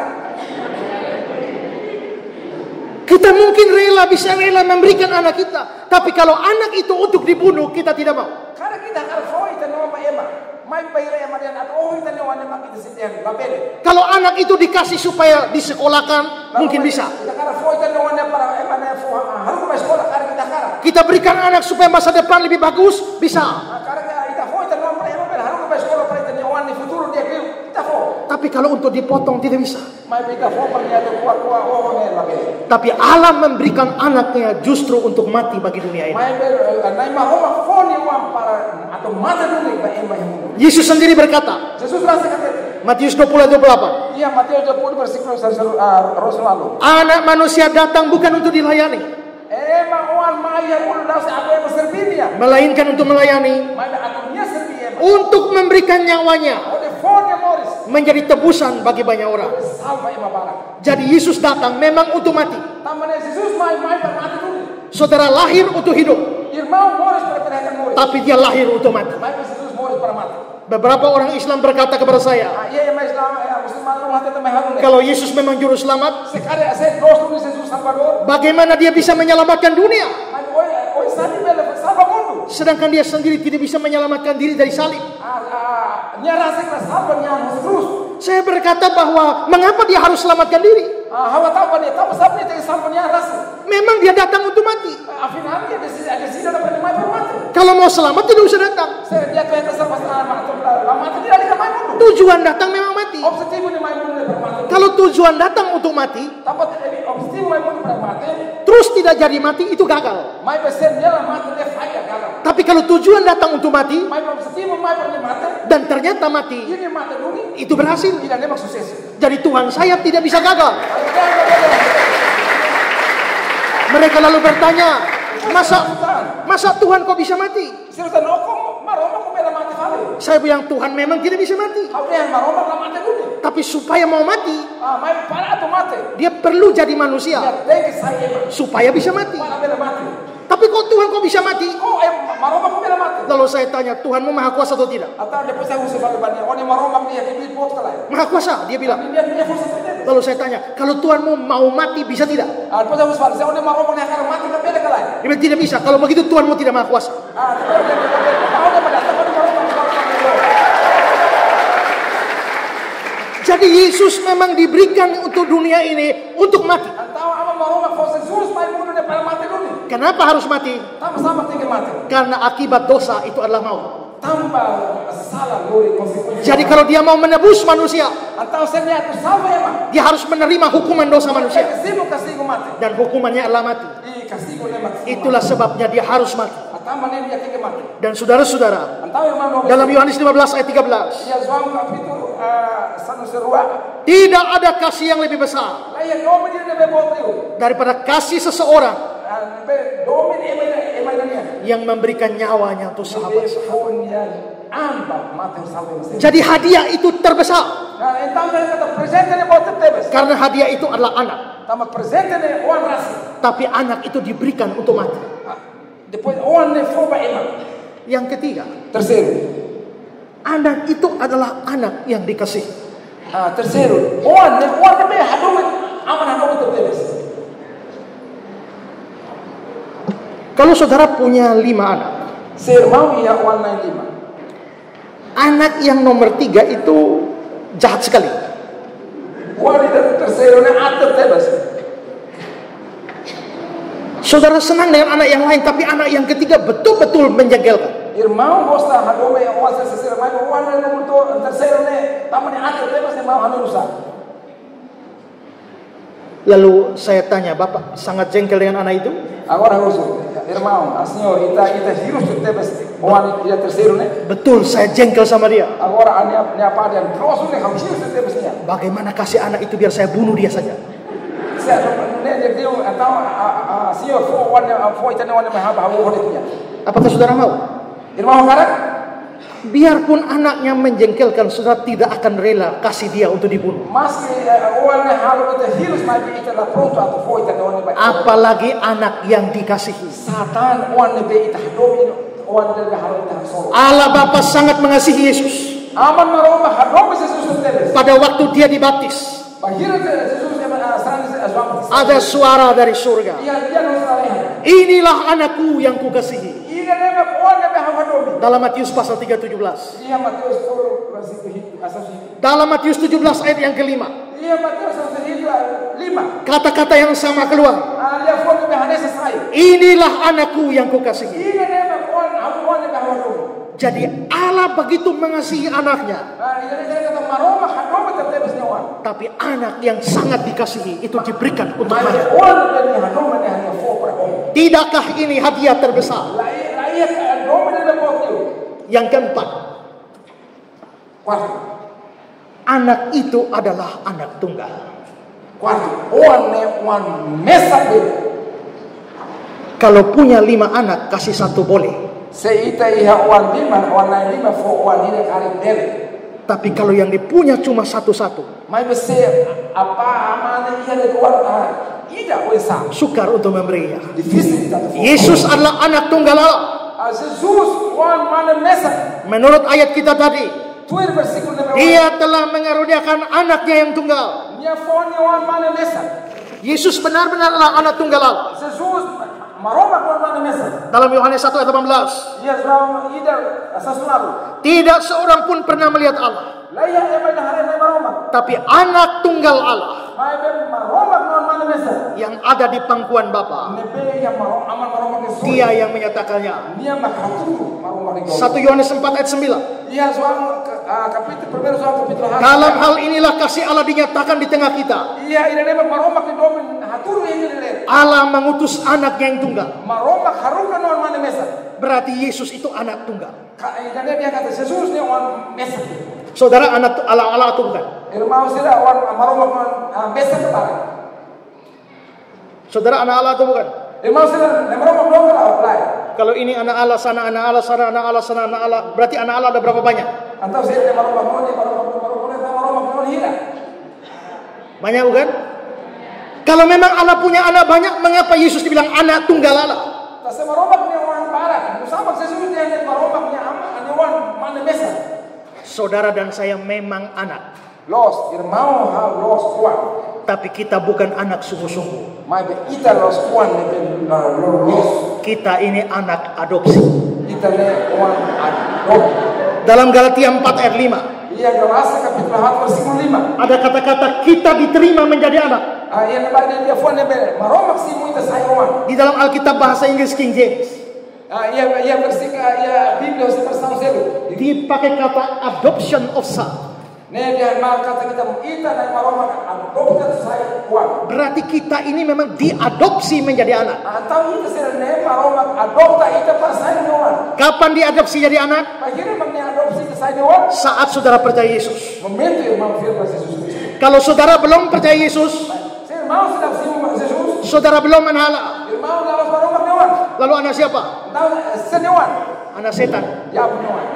Kita mungkin rela, bisa rela memberikan anak kita. Tapi kalau anak itu untuk dibunuh, kita tidak mau. Karak kita karak foi kita nama Pak Ema. Mai bayar Ema dia atau oh kita nama nama kita setiap babel. Kalau anak itu dikasih supaya disekolahkan, mungkin bisa. Kita karak foi kita nama para Ema ne foi harus ke sekolah karak kita karak. Kita berikan anak supaya masa depan lebih bagus, bisa. Karak kita foi kita nama Ema harus ke sekolah para kita nama ni futuro dia kita foi. Tapi kalau untuk dipotong, tidak bisa. Mai kita foi perniagaan kuat-kuat oh ne babel. Tapi Allah memberikan anaknya justru untuk mati bagi dunia ini. Mai ber nai mahoma foi ni wan para atau mata dulu Pak Ema ini. Yesus sendiri berkata, Yesus rasa kata, Matius dua puluh ayat dua puluh delapan. iya Matius dua puluh versículo Rasul lalu. Anak manusia datang bukan untuk dilayani, Eh, mahuan maya ulu nasi apa yang serbinya. melainkan untuk melayani, Mana atumnya serbi ema. untuk memberikan nyawanya Ode fonya Morris. menjadi tebusan bagi banyak orang. Salva ema barang. Jadi Yesus datang memang untuk mati. Tamane Yesus mai mai bermati dulu. Saudara lahir untuk hidup, Irmão Morris perperhatian Morris. tapi dia lahir untuk mati. Mai Yesus Morris bermati. Beberapa orang Islam berkata kepada saya, Ah, iya ema Islam ya Muslim malu hati temeh halu. kalau Yesus memang juru selamat, Sekali saya dos dulu Jesus Salvador. bagaimana dia bisa menyelamatkan dunia? Mai oi oi sani bela salva mundo. Sedangkan dia sendiri tidak bisa menyelamatkan diri dari salib. Ah, ah, nyarase ke salva nyam terus. Saya berkata bahwa mengapa dia harus selamatkan diri? Ah, hawa tahu ni, tahu sabni teh salva nyarase. Memang dia datang untuk mati. Afinal dia ada sisi ada sisi dapat mai bermati. Kalau mau selamat tidak usah datang. Saya dia tuh yang terserah pasal atau lama itu tidak ada main mundur. Tujuan datang memang mati. Objektif ini main mundur bermati. Kalau tujuan datang untuk mati, Tapi ini objektif main mundur bermati. terus tidak jadi mati, itu gagal. Main pesen dia lah mati dia faida gagal. Tapi kalau tujuan datang untuk mati, Main objektif main pernah mati. dan ternyata mati, Ini mati dulu. itu berhasil. Tidak ada maksud sukses. Jadi Tuhan saya tidak bisa gagal. Mereka lalu bertanya, masa masa Tuhan kok bisa mati? Sirutan okom maroma kok bela mati kali. Saya bilang Tuhan memang tidak bisa mati. Kau dia maroma lah mati dulu. Tapi supaya mau mati, Ah, main para atau mati. dia perlu jadi manusia Ya, dengki saya mah. supaya bisa mati. Mana bela mati. Tapi kok Tuhan kok bisa mati? Oh, eh maroma kok bela mati. Lalu saya tanya, Tuhanmu maha kuasa atau tidak? Atau dia pusat usul pada banyak. Oh, ni maroma dia di pot kali. Maha kuasa, dia bilang. Dia punya fungsi tertentu. Lalu saya tanya, kalau Tuhanmu mau mati bisa tidak? Ah, pusat usul saya ni maroma ni akan mati ke bela kali. Dia bilang tidak bisa, kalau begitu Tuhanmu tidak maha kuasa. Ah, dia dia tahu dia pada tahu dia maroma maroma. Jadi Yesus memang diberikan untuk dunia ini untuk mati. Tahu apa maroma fungsi Jesus main mundur dia pada mati dulu. Kenapa harus mati? Sama-sama tinggal mati. Karena akibat dosa itu adalah maut. Tanpa salah lori konsekuensi. Jadi kalau dia mau menebus manusia, atau saya itu salva ya, Pak. dia harus menerima hukuman dosa manusia. Kasih kasih mati. Dan hukumannya adalah mati. Ih, kasih mati. Itulah sebabnya dia harus mati. Atau mana dia tinggal mati. Dan saudara-saudara, Atau yang mana dalam Yohanes lima belas ayat tiga belas, ya Zohar kapitul satu serua. tidak ada kasih yang lebih besar Lah ya dua menit dia bebot daripada kasih seseorang dua menit emang emang ini. yang memberikan nyawanya untuk sahabat-sahabat. Amba mati sampai mesti. Jadi hadiah itu terbesar. Nah, entah saya kata presente ni buat tebes. Karena hadiah itu adalah anak. Tama presente ni wan rasi. Tapi anak itu diberikan untuk mati. Depois wan ni foba emang. Yang ketiga, Terceiro. anak itu adalah anak yang dikasih. Ah, terceiro. Wan ni wan ni hadum aman hadum tebes. Kalau saudara punya lima anak, Sermau ya wan nai lima. anak yang nomor tiga itu jahat sekali. Wan itu terceiro ni atap tebes. Saudara senang dengan anak yang lain, tapi anak yang ketiga betul-betul menjengkelkan. Irmão gosta hadum ya wan terceiro mai wan ni nomor tu terceiro ni taman ni atap tebes ni mau hanu rusak. Lalu saya tanya, Bapak sangat jengkel dengan anak itu? Agora uso, irmão, a senhora ita ita hirus tu tebes oan ia terceiro né? Betul, saya jengkel sama dia. Agora a minha minha pai dia grosso né, ham hirus tu tebes nya. Bagaimana kasih anak itu biar saya bunuh dia saja? Saya né dia deu então a a senhora foi oan foi tane oan mai haba hawo hodet nya. Apakah saudara mau? Irmão cara, Biarpun anaknya menjengkelkan, saudara tidak akan rela kasih dia untuk dibunuh. mas que oan né halo ita hirus mai ita la pronto ato foi tane oan mai. Apalagi anak yang dikasihi. Satan oan ne be ita hadomi oan ne be halo ita solo. Allah Bapa sangat mengasihi Yesus. Aman maroma hadomi Jesus tu tebes. Pada waktu dia dibaptis, Bahira Jesus ne asran aswam. ada suara dari surga. Iya dia no salah. Inilah anakku yang kukasihi. Ina ne be oan ne be hadomi. Dalam Matius pasal tiga tujuh belas. Iya Matius sepuluh versículo asasi. Dalam Matius tujuh belas ayat yang kelima. Iya Matius versículo lima. Kata-kata yang sama keluar. Ah dia foi be hanesa sai. Inilah anakku yang kukasihi. Ina ne be oan oan ne be hadomi. Jadi Allah begitu mengasihi anaknya. Ah ina ne kata maroma hadomi tetebes ne oan. Tapi anak yang sangat dikasihi itu diberikan untuk Mas anak. oan ne hadomi ne hanya fo para om. Tidakkah ini hadiah terbesar? Lai lai hadomi ne botio. Yang keempat, Quarto. anak itu adalah anak tunggal. Quarto. Oan ne oan mesa be. Kalau punya lima anak, kasih satu boleh. Se ita iha oan lima oan nai lima fo oan ina kari dele. Tapi kalau yang dipunya cuma satu-satu, Mas você apa amana ia de oan ah ida oisa. sukar untuk memberinya. Difícil kita. Yesus adalah anak tunggal Allah. Ah Jesus oan mana mesa. Menurut ayat kita tadi, Tu er versículo de Dia telah mengaruniakan anaknya yang tunggal. Minha fone oan mana mesa. Yesus benar-benar adalah anak tunggal Allah. Jesus maroma oan mana mesa. Dalam Yohanes satu ayat delapan belas, Ia João ida assassinado. tidak seorang pun pernah melihat Allah, Laia e vai dahare na maroma. tapi anak tunggal Allah Vai be maroma oan mana mesa. yang ada di pangkuan Bapa, Nebe ia maroma aman maroma ke so. Dia yang menyatakannya. Nia makatu maroma ke. satu Yohanes empat ayat sembilan. Ia João capítulo primeiro João capítulo satu. Dalam hal inilah kasih Allah dinyatakan di tengah kita. Ia ina ne maroma ke domin haturu ini le. Allah mengutus anaknya yang tunggal. Maroma haruka no mana mesa. Berarti Yesus itu anak tunggal. Ina ne dia kata Jesus ne oan mesa. Saudara, anak Allah Allah tunggal. Irmão sila oan maroma oan mesa ke bara. Saudara, anak Allah atau bukan? Irmão sila ne maroma no la apply. Kalau ini anak Allah sana, anak Allah sana, anak Allah sana, anak Allah, berarti anak Allah ada berapa banyak? Antau sila ne maroma no ne maroma maroma ne maroma no hila. Banyak bukan? Kalau memang Allah punya anak banyak, mengapa Yesus dibilang anak tunggal Allah? Tase maroma ne oan bara. Musama Jesus ne ne maroma ne ama ne oan mana mesa. Saudara dan saya memang anak, Los irmão ha los oan. tapi kita bukan anak sungguh-sungguh. Mas be ita los oan ne be los. Kita ini anak adopsi. Ita ne oan adop. Dalam Galatia empat ayat lima, Ia Galasa capítulo satu versículo lima. ada kata-kata kita diterima menjadi anak. Ah, ia na bade dia fone be. Maroma si muita sai oan. Di dalam Alkitab bahasa Inggris King James Ah, ia ia versículo ia Bíblia se versão zero. dipakai kata adoption of son. Ne dia mal kata kita ita na maroma adopta sai oan. Berarti kita ini memang diadopsi menjadi anak. Ah, tahu ita se ne maroma adopta ita pa sai oan. Kapan diadopsi jadi anak? Akhirnya magni adopsi ita sai oan. Saat saudara percaya Yesus. Momento irmão firma Jesus Cristo. Kalau saudara belum percaya Yesus, Se irmão se dá sim Jesus. saudara belum mengenal Allah. Irmão la los maroma ne oan. Lalu anak siapa? Tahu se ne oan. Anak setan. Ya ne oan.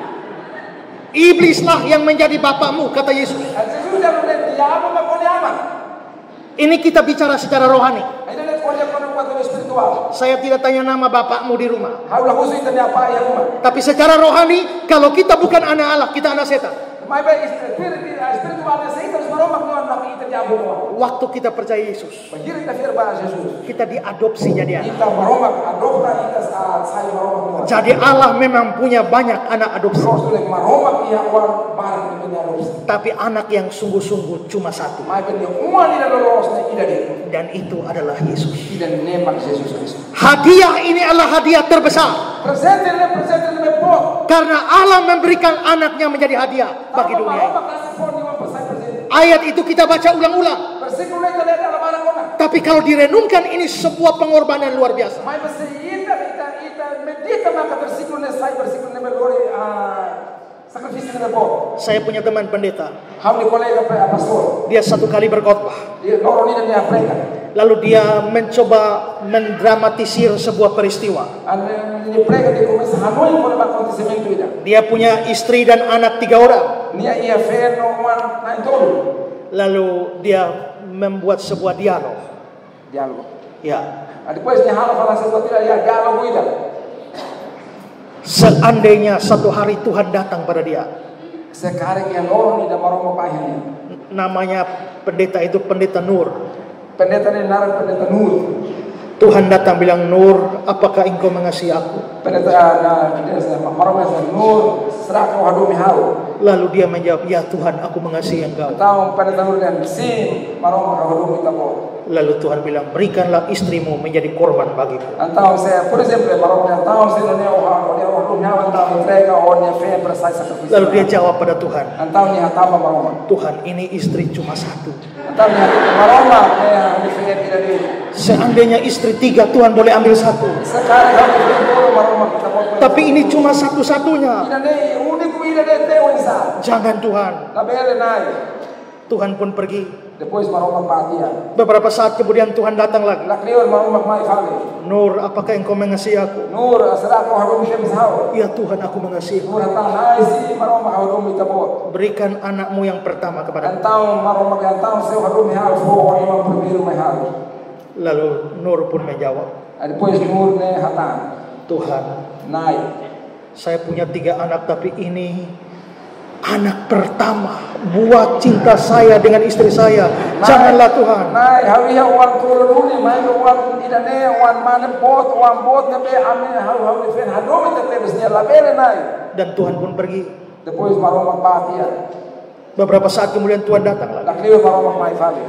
Iblislah yang menjadi bapakmu, kata Yesus. Jesus dia ne dia apa ma kone aman. Ini kita bicara secara rohani. Ainda ne kone kone kuat espiritual. Saya tidak tanya nama bapakmu di rumah. Haula husu ita ne apa ya rumah. Tapi secara rohani, kalau kita bukan anak Allah, kita anak setan. Mas bem, espiritual aceita os maroma que não ita dia boa. Waktu kita percaya Yesus, Bagir ita firma Jesus. kita diadopsi jadi anak. Ita maroma adopta ita sai maroma no. Jadi Allah memang punya banyak anak adopsi. Nós temos maroma que é o barang que tem adopsi. Tapi anak yang sungguh-sungguh cuma satu. Mas bem, uma ida lolos na ida de. Dan itu adalah Yesus. Ida nema Jesus Cristo. Hadiah ini adalah hadiah terbesar. Presente ele presente ele po. Karena Allah memberikan anaknya menjadi hadiah bagi dunia ini. Maroma kasi for ni uma passar presente. Ayat itu kita baca ulang-ulang. Versículo itu ada dalam anak kona. Tapi kalau direnungkan ini sebuah pengorbanan luar biasa. Mas você ita ita ita medita maka versículo nesse sai versículo nesse lori sacrifício nesse bom. Saya punya teman pendeta. Hamil kolega pastor. Dia satu kali berkhotbah. Dia orang ini dia preka. Lalu dia mencoba mendramatisir sebuah peristiwa. Ini preka dia começa hanoi quando acontecimento itu. Dia punya istri dan anak tiga orang. Nia ia fer no man na todo. Lalu dia membuat sebuah dialog. Dialog. Ya. Depois dia hala falar sesuatu ya dialog itu. Seandainya satu hari Tuhan datang pada dia. Sekarang yang orang ini marong mapahnya. Namanya pendeta itu pendeta Nur. Pendeta ini naran pendeta Nur. Tuhan datang bilang, Nur, apakah engkau mengasihi aku? Pendeta marong Nur serak kau hadu mihau. Lalu dia menjawab, ya Tuhan, aku mengasihi engkau. Tahu pendeta Nur dan sim marong hadu mitabo. Lalu Tuhan bilang, berikanlah istrimu menjadi korban bagiku. Então, saya, por exemplo, marong yang tahu sih dunia orang dia orang dunia orang entrega orang yang fair bersai sacrifice. Lalu dia jawab pada Tuhan, Então, ni hatama marong. Tuhan, ini istri cuma satu. Então, ni marong ya ni fair tidak di. Seandainya istri tiga, Tuhan boleh ambil satu. Sekarang kami itu marong kita mau. Tapi ini cuma satu-satunya. Tidak ni unik tidak ada teu insan. Jangan Tuhan. Labele naik. Tuhan pun pergi. Depois marong patia. Beberapa saat kemudian Tuhan datang lagi. Laklior marong mai fale. Nur, apakah engkau mengasihi aku? Nur serak kau hadu misem sahau. Ya Tuhan, aku mengasihi. Nur hatang naik si marong hadu mitabo. Berikan anakmu yang pertama kepada aku. Então, marong yang seu hadu mihau fo orang primeiro mihau. Lalu Nur pun menjawab, Depois Nur ne hatang. Tuhan, Naik. saya punya tiga anak, tapi ini anak pertama. Buat cinta saya dengan istri saya. Janganlah Tuhan. Naik, hawi ya uang turun ni, main uang tidak ne, uang mana bot, uang bot ne be ame hawi hawi fen hado mit te besnya labele naik. Dan Tuhan pun pergi. Depois marong patia. Beberapa saat kemudian Tuhan datang lagi. Laklior marong mai fale.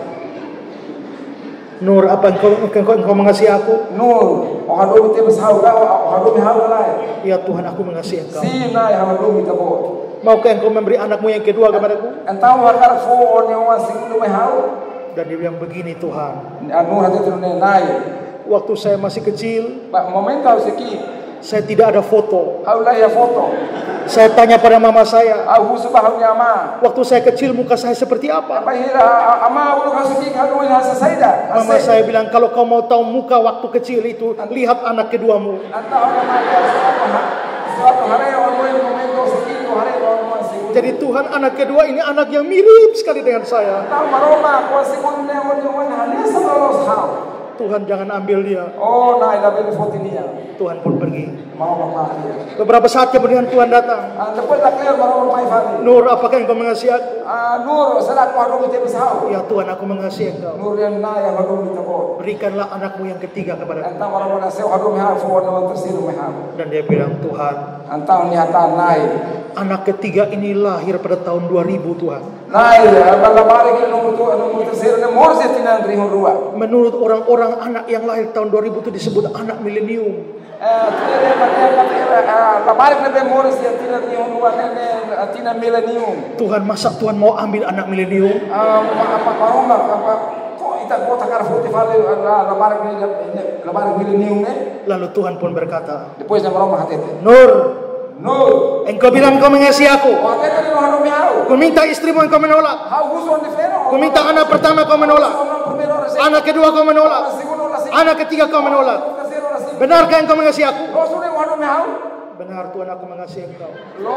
Nur, apa engkau, engkau, engkau mengasihi aku? Nur, o hado mit te besau ka, o hado mihau naik. Ya Tuhan, aku mengasihi engkau. Si naik hado mitabo. Maukah engkau memberi anakmu yang kedua kepadaku? Então hakar fo ne uang segundo mihau. Dan dia bilang begini, Tuhan, Nur hati tu ne naik. waktu saya masih kecil, Momento seki, saya tidak ada foto. hau lah ya foto. Saya tanya pada mama saya, Au husu bahau nyama. waktu saya kecil muka saya seperti apa? Apa hira ama ulu kasiki kadu ina saida. Mama saya bilang, kalau kau mau tahu muka waktu kecil itu, lihat anak keduamu. Anta orang mana suatu suatu hari orang lain momento sekitu hari orang masih. Jadi Tuhan, anak kedua ini anak yang mirip sekali dengan saya. Tahu maroma kuat sekunde orang orang halus selalu hal. Tuhan, jangan ambil dia. Oh, nah ila beli fotinia. Tuhan pun pergi. Mau apa dia? Beberapa saat kemudian Tuhan datang. Ah, depois da clear maroma mai fali. Nur, apakah engkau mengasihi aku? Ah, Nur, salat ko hadu te bisau. Ya Tuhan, aku mengasihi engkau. Nur yang na ya hadu mitabo. Berikanlah anakmu yang ketiga kepada aku. Anta maroma na seu hadu mihal fo no tersiru mihal. Dan dia bilang, Tuhan, Anta ni hata nai. anak ketiga ini lahir pada tahun dua ribu, Tuhan. Nai, bala bare ke nomor tu nomor tersiru ne morse tinan rihun rua. Menurut orang-orang, anak yang lahir tahun dua ribu itu disebut anak milenium. Eh, tere la bare ke morse tinan rihun rua ne tinan milenium. Tuhan, masa Tuhan mau ambil anak milenium? Ah, apa maroma apa kok ita kota kar foti fale la bare ke la bare milenium ne. Lalu Tuhan pun berkata, Depois na maroma hatete. Nur, Nur, engkau bilang engkau mengasihi aku. o hatete no hadu mihal. Kau minta istrimu engkau menolak. How who's on the feno? Kau minta anak pertama kau menolak. Anak kedua kau menolak. Anak ketiga kau menolak. Benarkah engkau mengasihi aku? Benar Tuhan, aku mengasihi engkau.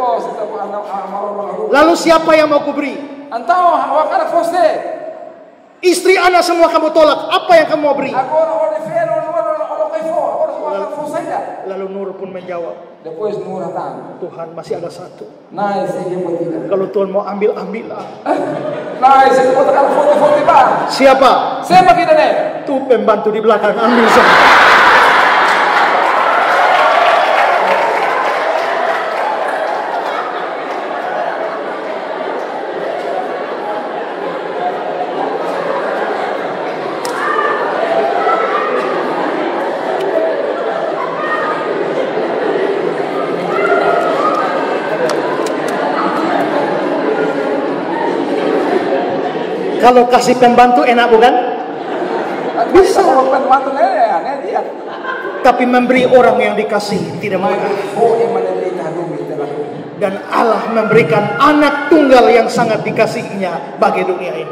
Lalu siapa yang mau kuberi? Istri anak semua kamu tolak. Apa yang kamu mau beri? Lalu Nur pun menjawab, Depois Nur datang. Tuhan, masih ada satu. Nah, saya mau tidak. Kalau Tuhan mau ambil, ambillah. Nah, saya mau tekan foto-foto bang. Siapa? Siapa kita nih? Tuh pembantu di belakang, ambil semua. Kalau kasih pembantu enak bukan? Bisa pembantu nenek, nenek dia. Tapi memberi orang yang dikasih tidak mudah. Oh, yang mana dia hadumi dalam. Dan Allah memberikan anak tunggal yang sangat dikasihinya bagi dunia ini.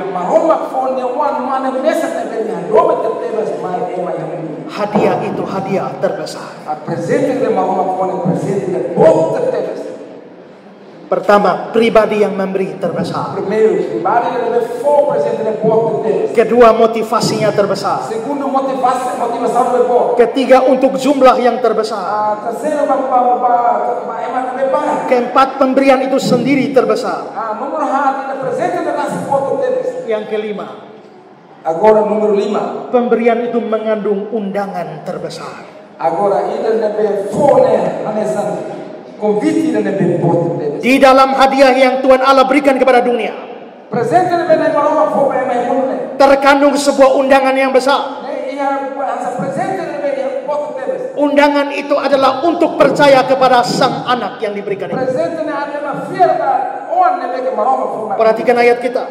Hadiah itu hadiah terbesar. Pertama, pribadi yang memberi terbesar. Kedua, motivasinya terbesar. Ketiga, untuk jumlah yang terbesar. Keempat, pemberian itu sendiri terbesar. Yang kelima, agora número lima. Pemberian itu mengandung undangan terbesar. Agora ida nebe fone anesan. Di dalam hadiah yang Tuhan Allah berikan kepada dunia, terkandung sebuah undangan yang besar. Undangan itu adalah untuk percaya kepada Sang Anak yang diberikan itu. Perhatikan ayat kita.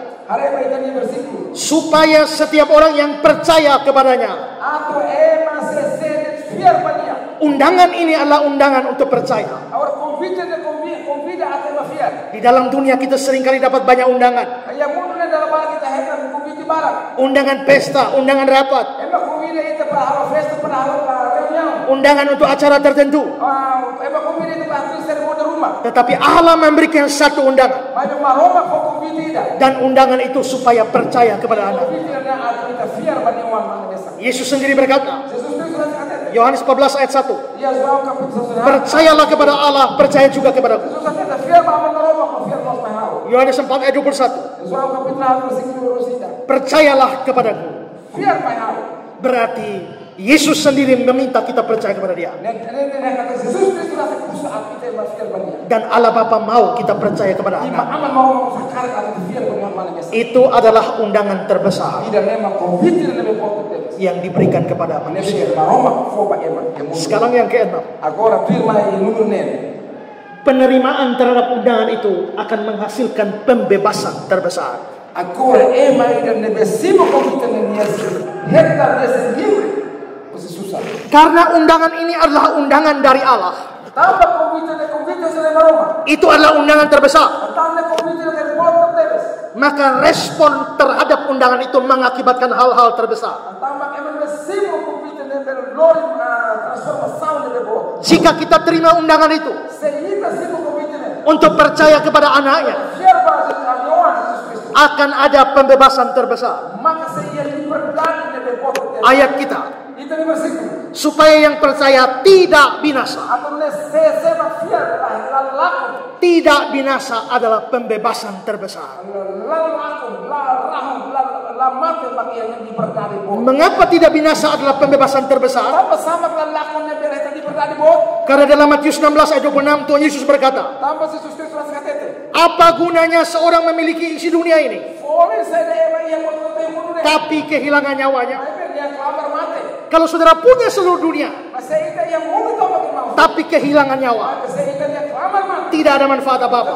Supaya setiap orang yang percaya kepadanya. Undangan ini adalah undangan untuk percaya. Di dalam dunia kita seringkali dapat banyak undangan. Undangan pesta, undangan rapat. Undangan untuk acara tertentu. Tetapi Allah memberikan satu undangan. Dan undangan itu supaya percaya kepada Anak. Yesus sendiri berkata, Yohanes empat belas ayat satu, percayalah kepada Allah, percaya juga kepadaku. Yohanes empat ayat dua puluh satu, percayalah kepadaku. Berarti Yesus sendiri meminta kita percaya kepada Dia. Dan Allah Bapa mau kita percaya kepada Anak. Itu adalah undangan terbesar yang diberikan kepada manusia. Sekarang yang keenam, penerimaan terhadap undangan itu akan menghasilkan pembebasan terbesar. Karena undangan ini adalah undangan dari Allah. Itu adalah undangan terbesar. Maka respon terhadap undangan itu mengakibatkan hal-hal terbesar. Jika kita terima undangan itu untuk percaya kepada Anaknya, akan ada pembebasan terbesar. Ayat kita, supaya yang percaya tidak binasa. Tidak binasa adalah pembebasan terbesar. Mengapa tidak binasa adalah pembebasan terbesar? Karena dalam Matius enam belas ayat dua puluh enam Tuhan Yesus berkata, apa gunanya seorang memiliki isi dunia ini, tapi kehilangan nyawanya? Kalau saudara punya seluruh dunia, tapi kehilangan nyawa, tidak ada manfaat apa-apa.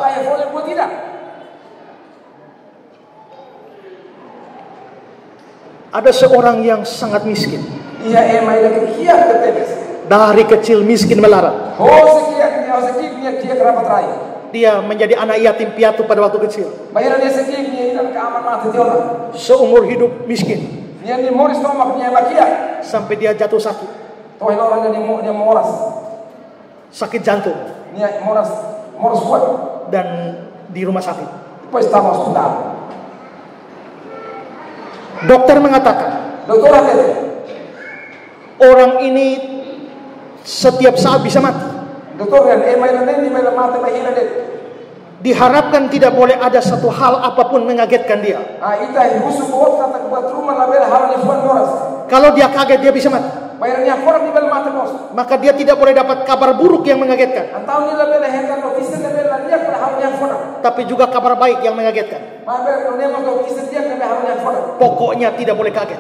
Ada seorang yang sangat miskin. Dari kecil miskin melarat. Dia menjadi anak yatim piatu pada waktu kecil. Seumur hidup miskin. Sampai dia jatuh sakit. Sakit jantung. Dan di rumah sakit. Dokter mengatakan, orang ini setiap saat bisa mati. Diharapkan tidak boleh ada satu hal apapun mengagetkan dia. Kalau dia kaget dia bisa mati. Maka dia tidak boleh dapat kabar buruk yang mengagetkan, tapi juga kabar baik yang mengagetkan. Pokoknya tidak boleh kaget.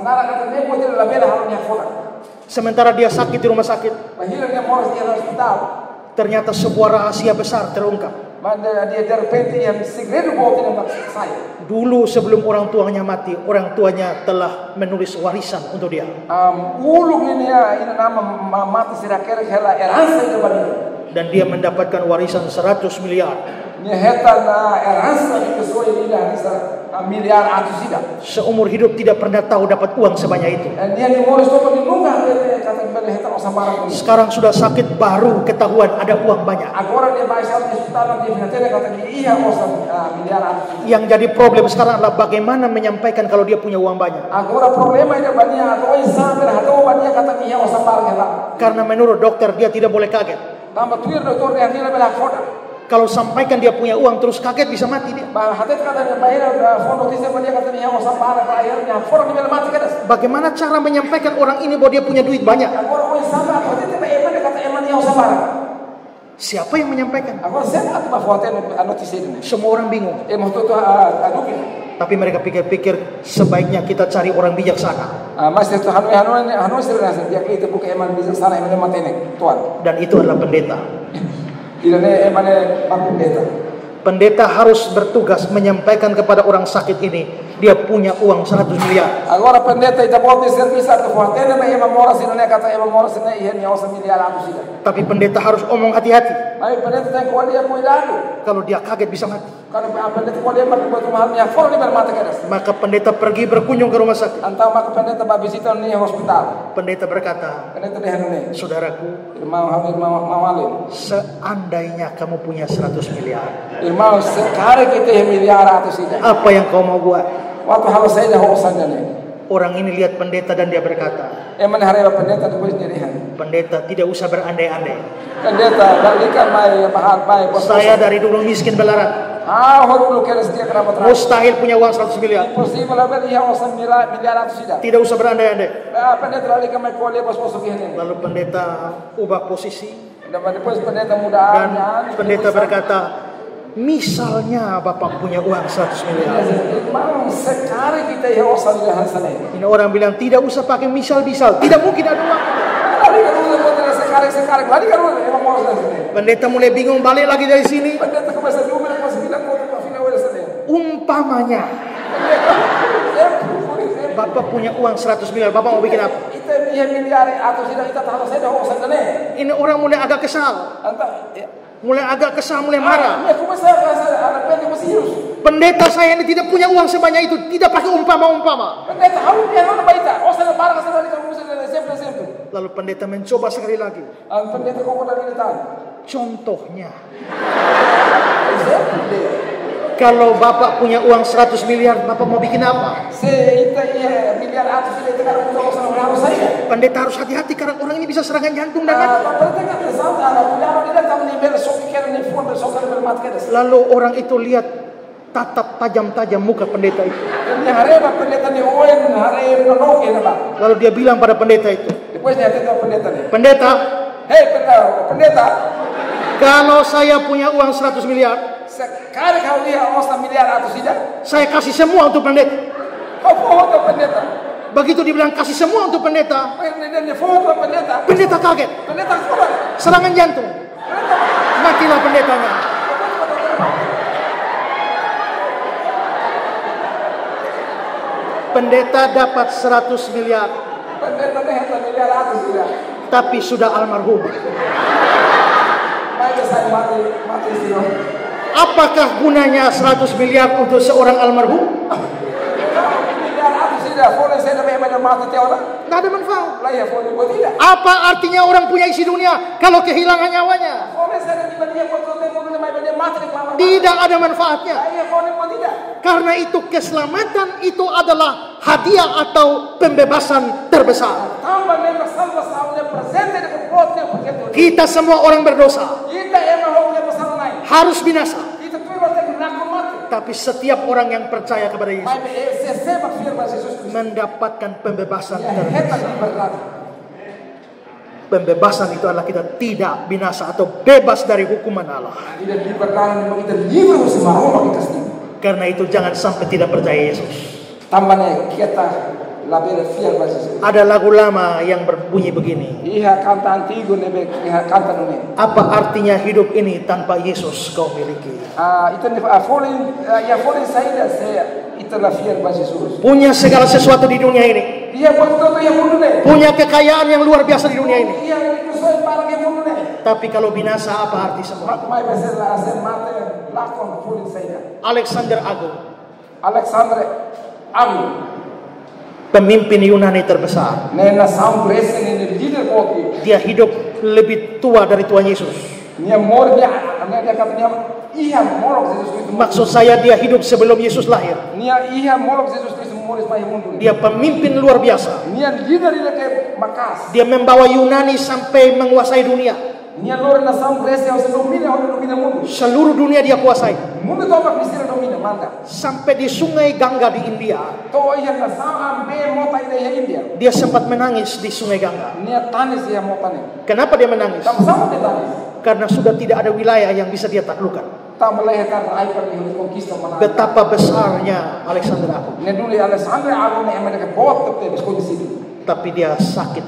Sementara dia sakit di rumah sakit, ternyata sebuah rahasia besar terungkap. Manda dia de repente yang segredo buat ini maksud saya. Dulu sebelum orang tuanya mati, orang tuanya telah menulis warisan untuk dia. Um, ulung ini ya ini nama mati sirakere hela eransa itu bani. Dan dia mendapatkan warisan seratus miliar. Ni heta na eransa itu soal ini harisa miliar atau tidak. Seumur hidup tidak pernah tahu dapat uang sebanyak itu. Dan dia ni moris tu pun nunggah dia kata bani heta osambara. Sekarang sudah sakit baru ketahuan ada uang banyak. Agora dia baisal di hospital dia finatele kata dia iya osam miliar atau. Yang jadi problem sekarang adalah bagaimana menyampaikan kalau dia punya uang banyak. Agora problema ini bani atau isamer atau bani kata dia osambara hela. Karena menurut dokter dia tidak boleh kaget. Tambah tuir dokter dia tidak boleh foda. Kalau sampaikan dia punya uang terus kaget bisa mati dia. Bah hatet kata bayar phone notice dia kata dia osambara akhirnya foda dia mati kan. Bagaimana cara menyampaikan orang ini bahwa dia punya duit banyak? Agora oi sama hatet eman kata eman dia osambara. Siapa yang menyampaikan? Agora sempre atau bah foto notice ini. Semua orang bingung. Eh mau tu adukin. Tapi mereka pikir-pikir sebaiknya kita cari orang bijaksana. Ah, mas itu hanu hanu hanu sirna dia itu bukan eman bijaksana eman mati ini tuan. Dan itu adalah pendeta. Tidak ne eman pendeta. Pendeta harus bertugas menyampaikan kepada orang sakit ini dia punya uang seratus miliar. Agora pendeta itu buat servis atau buat ini eman moras ini kata eman moras ini ia nyawa semiliar atau tidak. Tapi pendeta harus omong hati-hati. Tapi pendeta yang kuat dia cuidado. Kalau dia kaget bisa mati. Kalau pendeta kuat dia betul mahalnya for dia bermata keras. Maka pendeta pergi berkunjung ke rumah sakit. Antau maka pendeta babisita ni hospital. Pendeta berkata, Pendeta dia hanu saudaraku, irmão hamil mau mawalin. seandainya kamu punya seratus miliar, Irmão sekarang kita miliar atau tidak. apa yang kau mau buat? Waktu harus saya dah hosan ni. Orang ini lihat pendeta dan dia berkata, Eman hari pendeta tu boleh nyerihan. pendeta tidak usah berandai-andai. Pendeta balikan mai bahal mai bos. Saya dari dulu miskin belarat. Ah, hulu keras dia kenapa terang. Mustahil punya uang seratus miliar. Impossible lah dia hosan miliar miliar atau tidak. Tidak usah berandai-andai. Ah, pendeta balikan mai kuali bos bos begini. Lalu pendeta ubah posisi Dan depois pendeta muda dan pendeta berkata, misalnya Bapak punya uang seratus miliar. Irmão sekarang kita ya hosan miliar sana. Ini orang bilang tidak usah pakai misal-misal. Tidak mungkin ada uang. Lari kan udah pendeta sekarang sekarang lari kan udah emang mau sana. Pendeta mulai bingung balik lagi dari sini. Pendeta kebiasa dulu pas bilang mau ke final udah sana. Umpamanya Bapak punya uang seratus miliar, Bapak mau bikin apa? Kita punya miliar atau tidak kita tahu saya dah hosan sana. Ini orang mulai agak kesal. Anta Mulai agak kesal, mulai marah. ya kuma saya rasa anak pendeta masih hirus. Pendeta saya ini tidak punya uang sebanyak itu. Tidak pakai umpama-umpama. Pendeta harus dia harus baita. Oh saya barang saya dari kamu saya sempre sempre. Lalu pendeta mencoba sekali lagi. Ang pendeta kau pada ini tahu. Contohnya, Sempre. kalau Bapak punya uang seratus miliar, Bapak mau bikin apa? Saya itu ya miliar atau tidak kita kalau sama harus saya. Pendeta harus hati-hati karena orang ini bisa serangan jantung dan mati. Ah, pendeta kan sama anak punya tidak tahu ni bel sok kira ni pun sok kira bermat kira. Lalu orang itu lihat tatap tajam-tajam muka pendeta itu. Ni hari apa pendeta ni oen hari nolong ini pak. Lalu dia bilang pada pendeta itu, Depois ni ada pendeta ni. pendeta, Hei pendeta, pendeta. kalau saya punya uang seratus miliar, Sekarang kau lihat osam miliar atau tidak? saya kasih semua untuk pendeta. Kau foto pendeta. Begitu dibilang kasih semua untuk pendeta, Pendeta ni foto pendeta. pendeta kaget, Pendeta kurang. serangan jantung. Matilah pendetanya. Pendeta dapat seratus miliar, Pendeta ni hanya miliar atau tidak? tapi sudah almarhum. Baik saya mati mati sih. Apakah gunanya seratus miliar untuk seorang almarhum? Miliar atau tidak? Boleh saya dapat mana mati tiada? Tidak ada manfaat. Lah ya boleh buat tidak. Apa artinya orang punya isi dunia kalau kehilangan nyawanya? Boleh saya di mana foto temu mana mana mati di kamar. Tidak ada manfaatnya. Lah ya boleh buat tidak. Karena itu keselamatan itu adalah hadiah atau pembebasan terbesar. Tambah memang salva saudnya presente dengan potnya begitu. Kita semua orang berdosa, Kita emang orang besar lain. harus binasa. Kita tuh harus nak mati. Tapi setiap orang yang percaya kepada Yesus Mas se sepak firman Yesus Kristus. mendapatkan pembebasan Ya terbesar. heta libertad. Pembebasan itu adalah kita tidak binasa atau bebas dari hukuman Allah. Kita libertad memang kita libre semua orang bagi kasih. Karena itu jangan sampai tidak percaya Yesus. Tambahnya kita la bere fier ba Jesus. Ada lagu lama yang berbunyi begini. Iha kanta antigo nebe iha kanta nune. Apa artinya hidup ini tanpa Yesus kau miliki? Ah, ito ne a folin ya folin saída se ito la fier ba Jesus. Punya segala sesuatu di dunia ini. Ia buat todo ya mundo ne. Punya kekayaan yang luar biasa di dunia ini. Ia itu soal para ke mundo ne. Tapi kalau binasa apa arti semua? Mat mai beser la asen mate lakon folin saída. Alexander Agung, Alexandre Agu. pemimpin Yunani terbesar. Ne na sound racing ini leader koki. Dia hidup lebih tua dari Tuhan Yesus. Nia mor dia nia dia katanya iya morok Jesus itu. Maksud saya dia hidup sebelum Yesus lahir. Nia iya morok Jesus itu moris mai mundo. Dia pemimpin luar biasa. Nia leader ini ke makas. Dia membawa Yunani sampai menguasai dunia. Nia lor na sound racing harus domina harus domina mundo. Seluruh dunia dia kuasai. Mundo tomak misteri domina manda. Sampai di sungai Gangga di India. To iya na sama ambe mota ide ya India. Dia sempat menangis di sungai Gangga. Nia tanis ya mota ne. Kenapa dia menangis? Sama-sama dia tanis. Karena sudah tidak ada wilayah yang bisa dia taklukkan. Tak melahirkan raih pergi konkista mana. Betapa besarnya Alexander Agung. Ne dulu Alexandre Agu ne mereka bot te di situ. Tapi dia sakit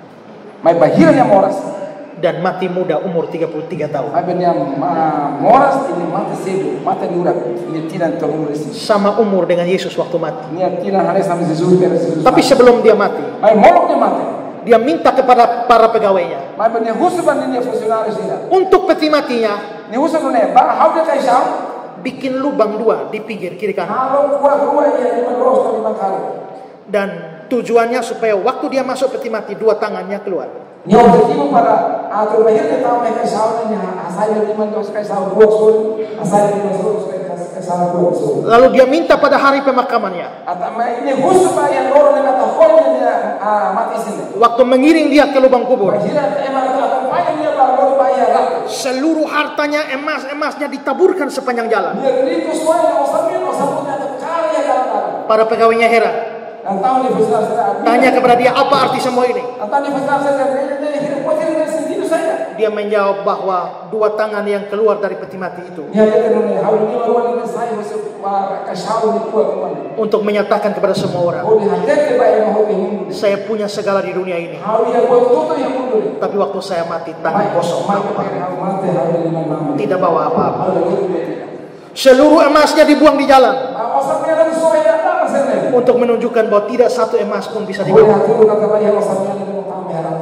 Mai bahirnya moras. dan mati muda umur tiga puluh tiga tahun. Mai benya moras ini mati sedu, mati diurak. Ini tidak terurus. Sama umur dengan Yesus waktu mati. Ini tidak hari sampai sesuatu beres. Tapi sebelum dia mati, Mai moloknya mati. dia minta kepada para pegawainya Mai benya husuban ini fungsionaris ini. untuk peti matinya Ni husuban ini, bah how dia kaisau? bikin lubang dua di pinggir kiri kanan. Kalau gua gua ya lima dos lima kali. Dan tujuannya supaya waktu dia masuk peti mati dua tangannya keluar. Ni objetivo para atur bahir dia tahu mereka kaisau ni asal lima dos kaisau dua sul, asal lima dos kaisau dua sul. Lalu dia minta pada hari pemakamannya, Atau ini husuban yang orang yang kata holnya dia mati sini. waktu mengiring dia ke lubang kubur, Bahira emang atau apa yang dia baru bayar. seluruh hartanya emas-emasnya ditaburkan sepanjang jalan. Dia ribu semuanya osamin osamunya atau karya dalam. Para pegawainya heran, Antau ni besar saya. tanya kepada dia apa arti semua ini. Antau ni besar saya. Dia hidup kuatir dari sendiri saya. Dia menjawab bahwa dua tangan yang keluar dari peti mati itu Dia kata ni, haul ni orang ni saya masuk kasau ni kuat kuat. untuk menyatakan kepada semua orang, Oh ni hati baik mahu ini. saya punya segala di dunia ini. Haul dia buat tutu yang mundur. Tapi waktu saya mati tangan kosong, Mai pakai haul mati haul ni memang. tidak bawa apa-apa. Haul ni. Seluruh emasnya dibuang di jalan Osamin ada soya apa maksudnya? untuk menunjukkan bahwa tidak satu emas pun bisa Boleh dibawa. hati kata bayar osamin ada mau merah.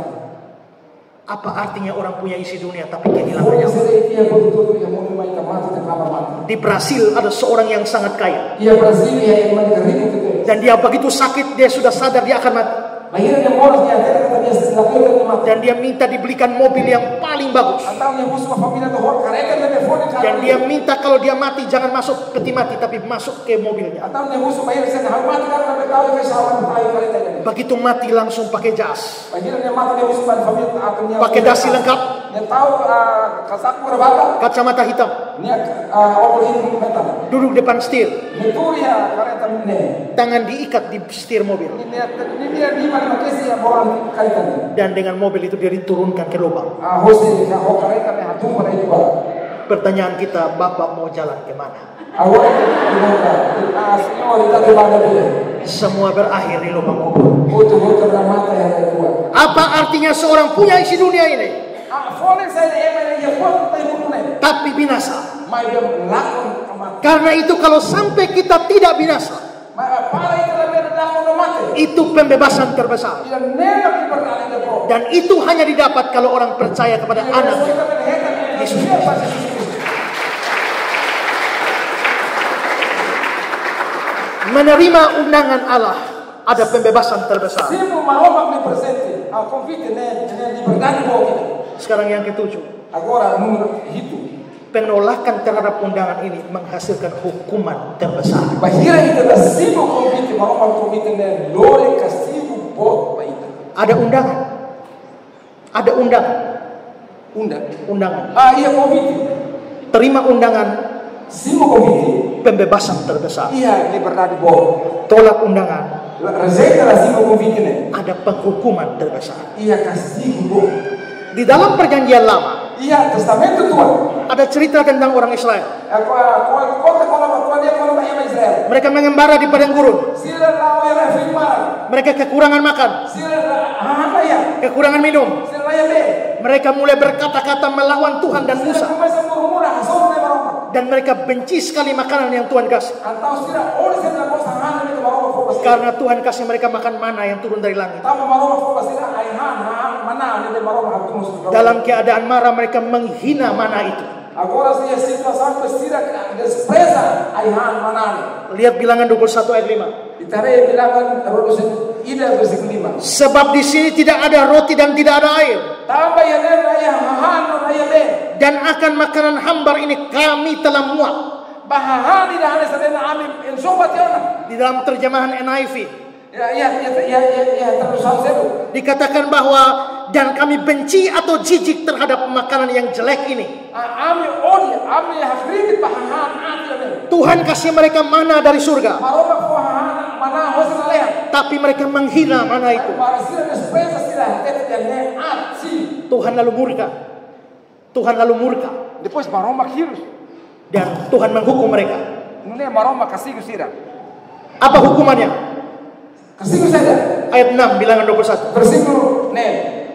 Apa artinya orang punya isi dunia tapi kehilangan Boleh nyawa? saya dia buat tutu yang mau mai mati dan kamar mati. Di Brasil ada seorang yang sangat kaya Ia Brazil ya yang mana ribu itu. dan dia begitu sakit dia sudah sadar dia akan mati. Akhirnya dia moros dia kata kata dia sesuatu yang mati. Dan dia minta dibelikan mobil yang paling bagus. Atau yang khusus família do Rock kareka telefone Dan dia minta kalau dia mati jangan masuk peti mati tapi masuk ke mobilnya. Atau yang khusus bayar sen harmat karena betawi ke sawan tahu kareta ini. Begitu mati langsung pakai jas, Akhirnya dia mati dia khusus família akhirnya pakai dasi lengkap, dia tahu kasak berbata. kacamata hitam, Dia obol ini metal. duduk depan setir, Itu ya kareta ini. tangan diikat di setir mobil. Ini dia ini dia di mana makesi yang orang kareta ini. Dan dengan mobil itu dia diturunkan ke lubang. Ah Jose ya oh kareta ni hatu pada itu. Pertanyaan kita, Bapak mau jalan kemana? Awak itu ah senyor itu di mana dia? Semua berakhir di lubang kubur. Butuh butuh mata yang ada dua. Apa artinya seorang punya isi dunia ini Ah folek saya emang ya pun tahu mana. tapi binasa? Mai dia lakon kemati. Karena itu kalau sampai kita tidak binasa, Mai para itu lebih lakon kemati. itu pembebasan terbesar. Dia nela di pertanyaan dia bro. Dan itu hanya didapat kalau orang percaya kepada anak. Yesus. Menerima undangan Allah, ada pembebasan terbesar. Siapa mau mak presente? Ah convite ne ne liberdade bom. Sekarang yang ketujuh, Agora número itu. penolakan terhadap undangan ini menghasilkan hukuman terbesar. Bahira itu dah siapa convite mau mak convite ne lore castigo bom baita. Ada undangan, ada undangan, Unda. undangan. Ah iya convite. Terima undangan, Siapa convite? pembebasan terbesar. Iya liberdade bom. Tolak undangan, Rezeita lah siapa convite ne? ada penghukuman terbesar. Iya castigo bom. Di dalam perjanjian lama, Iya testamento tua. ada cerita tentang orang Israel. Aku aku kota kalau kalau dia kalau bahasa Israel. Mereka mengembara di padang gurun. Sila lao era firman. Mereka kekurangan makan, Sila hahanga ya. kekurangan minum. Sila ya be. Mereka mulai berkata-kata melawan Tuhan dan Sila Musa. kumesa murmura hasong na maroma. Dan mereka benci sekali makanan yang Tuhan kasih. Antau sila ori sila ko sa hana nito maroma fo. Karena Tuhan kasih mereka makan mana yang turun dari langit. Tama maroma fo sila ay hana mana nito maroma hatumus. Dalam keadaan marah mereka menghina mana itu. Agora se a situação precisa despreza ay han manane. Lihat bilangan dua puluh satu ayat lima. Itare bilangan Revolution ida versículo lima. Sebab di sini tidak ada roti dan tidak ada air. Tamba ya ne ya han ya be. Dan akan makanan hambar ini kami telah muak. Bahahan ida hane sadena amin en sombationa. Di dalam terjemahan N I V Ya ya ya ya ya ya terus seru. dikatakan bahwa dan kami benci atau jijik terhadap makanan yang jelek ini. Ami oli ami hafrikit bahahan ati. Tuhan kasih mereka mana dari surga. Maroma fo han mana hosan leha. Tapi mereka menghina mana itu. Para sila despreza sila tete ne ati. Tuhan lalu murka. Tuhan lalu murka. Depois maroma kirus. Dan Tuhan menghukum mereka. Nune maroma kasigu sira. Apa hukumannya? Kasigu saja. Ayat enam bilangan dua puluh satu. Versículo ne.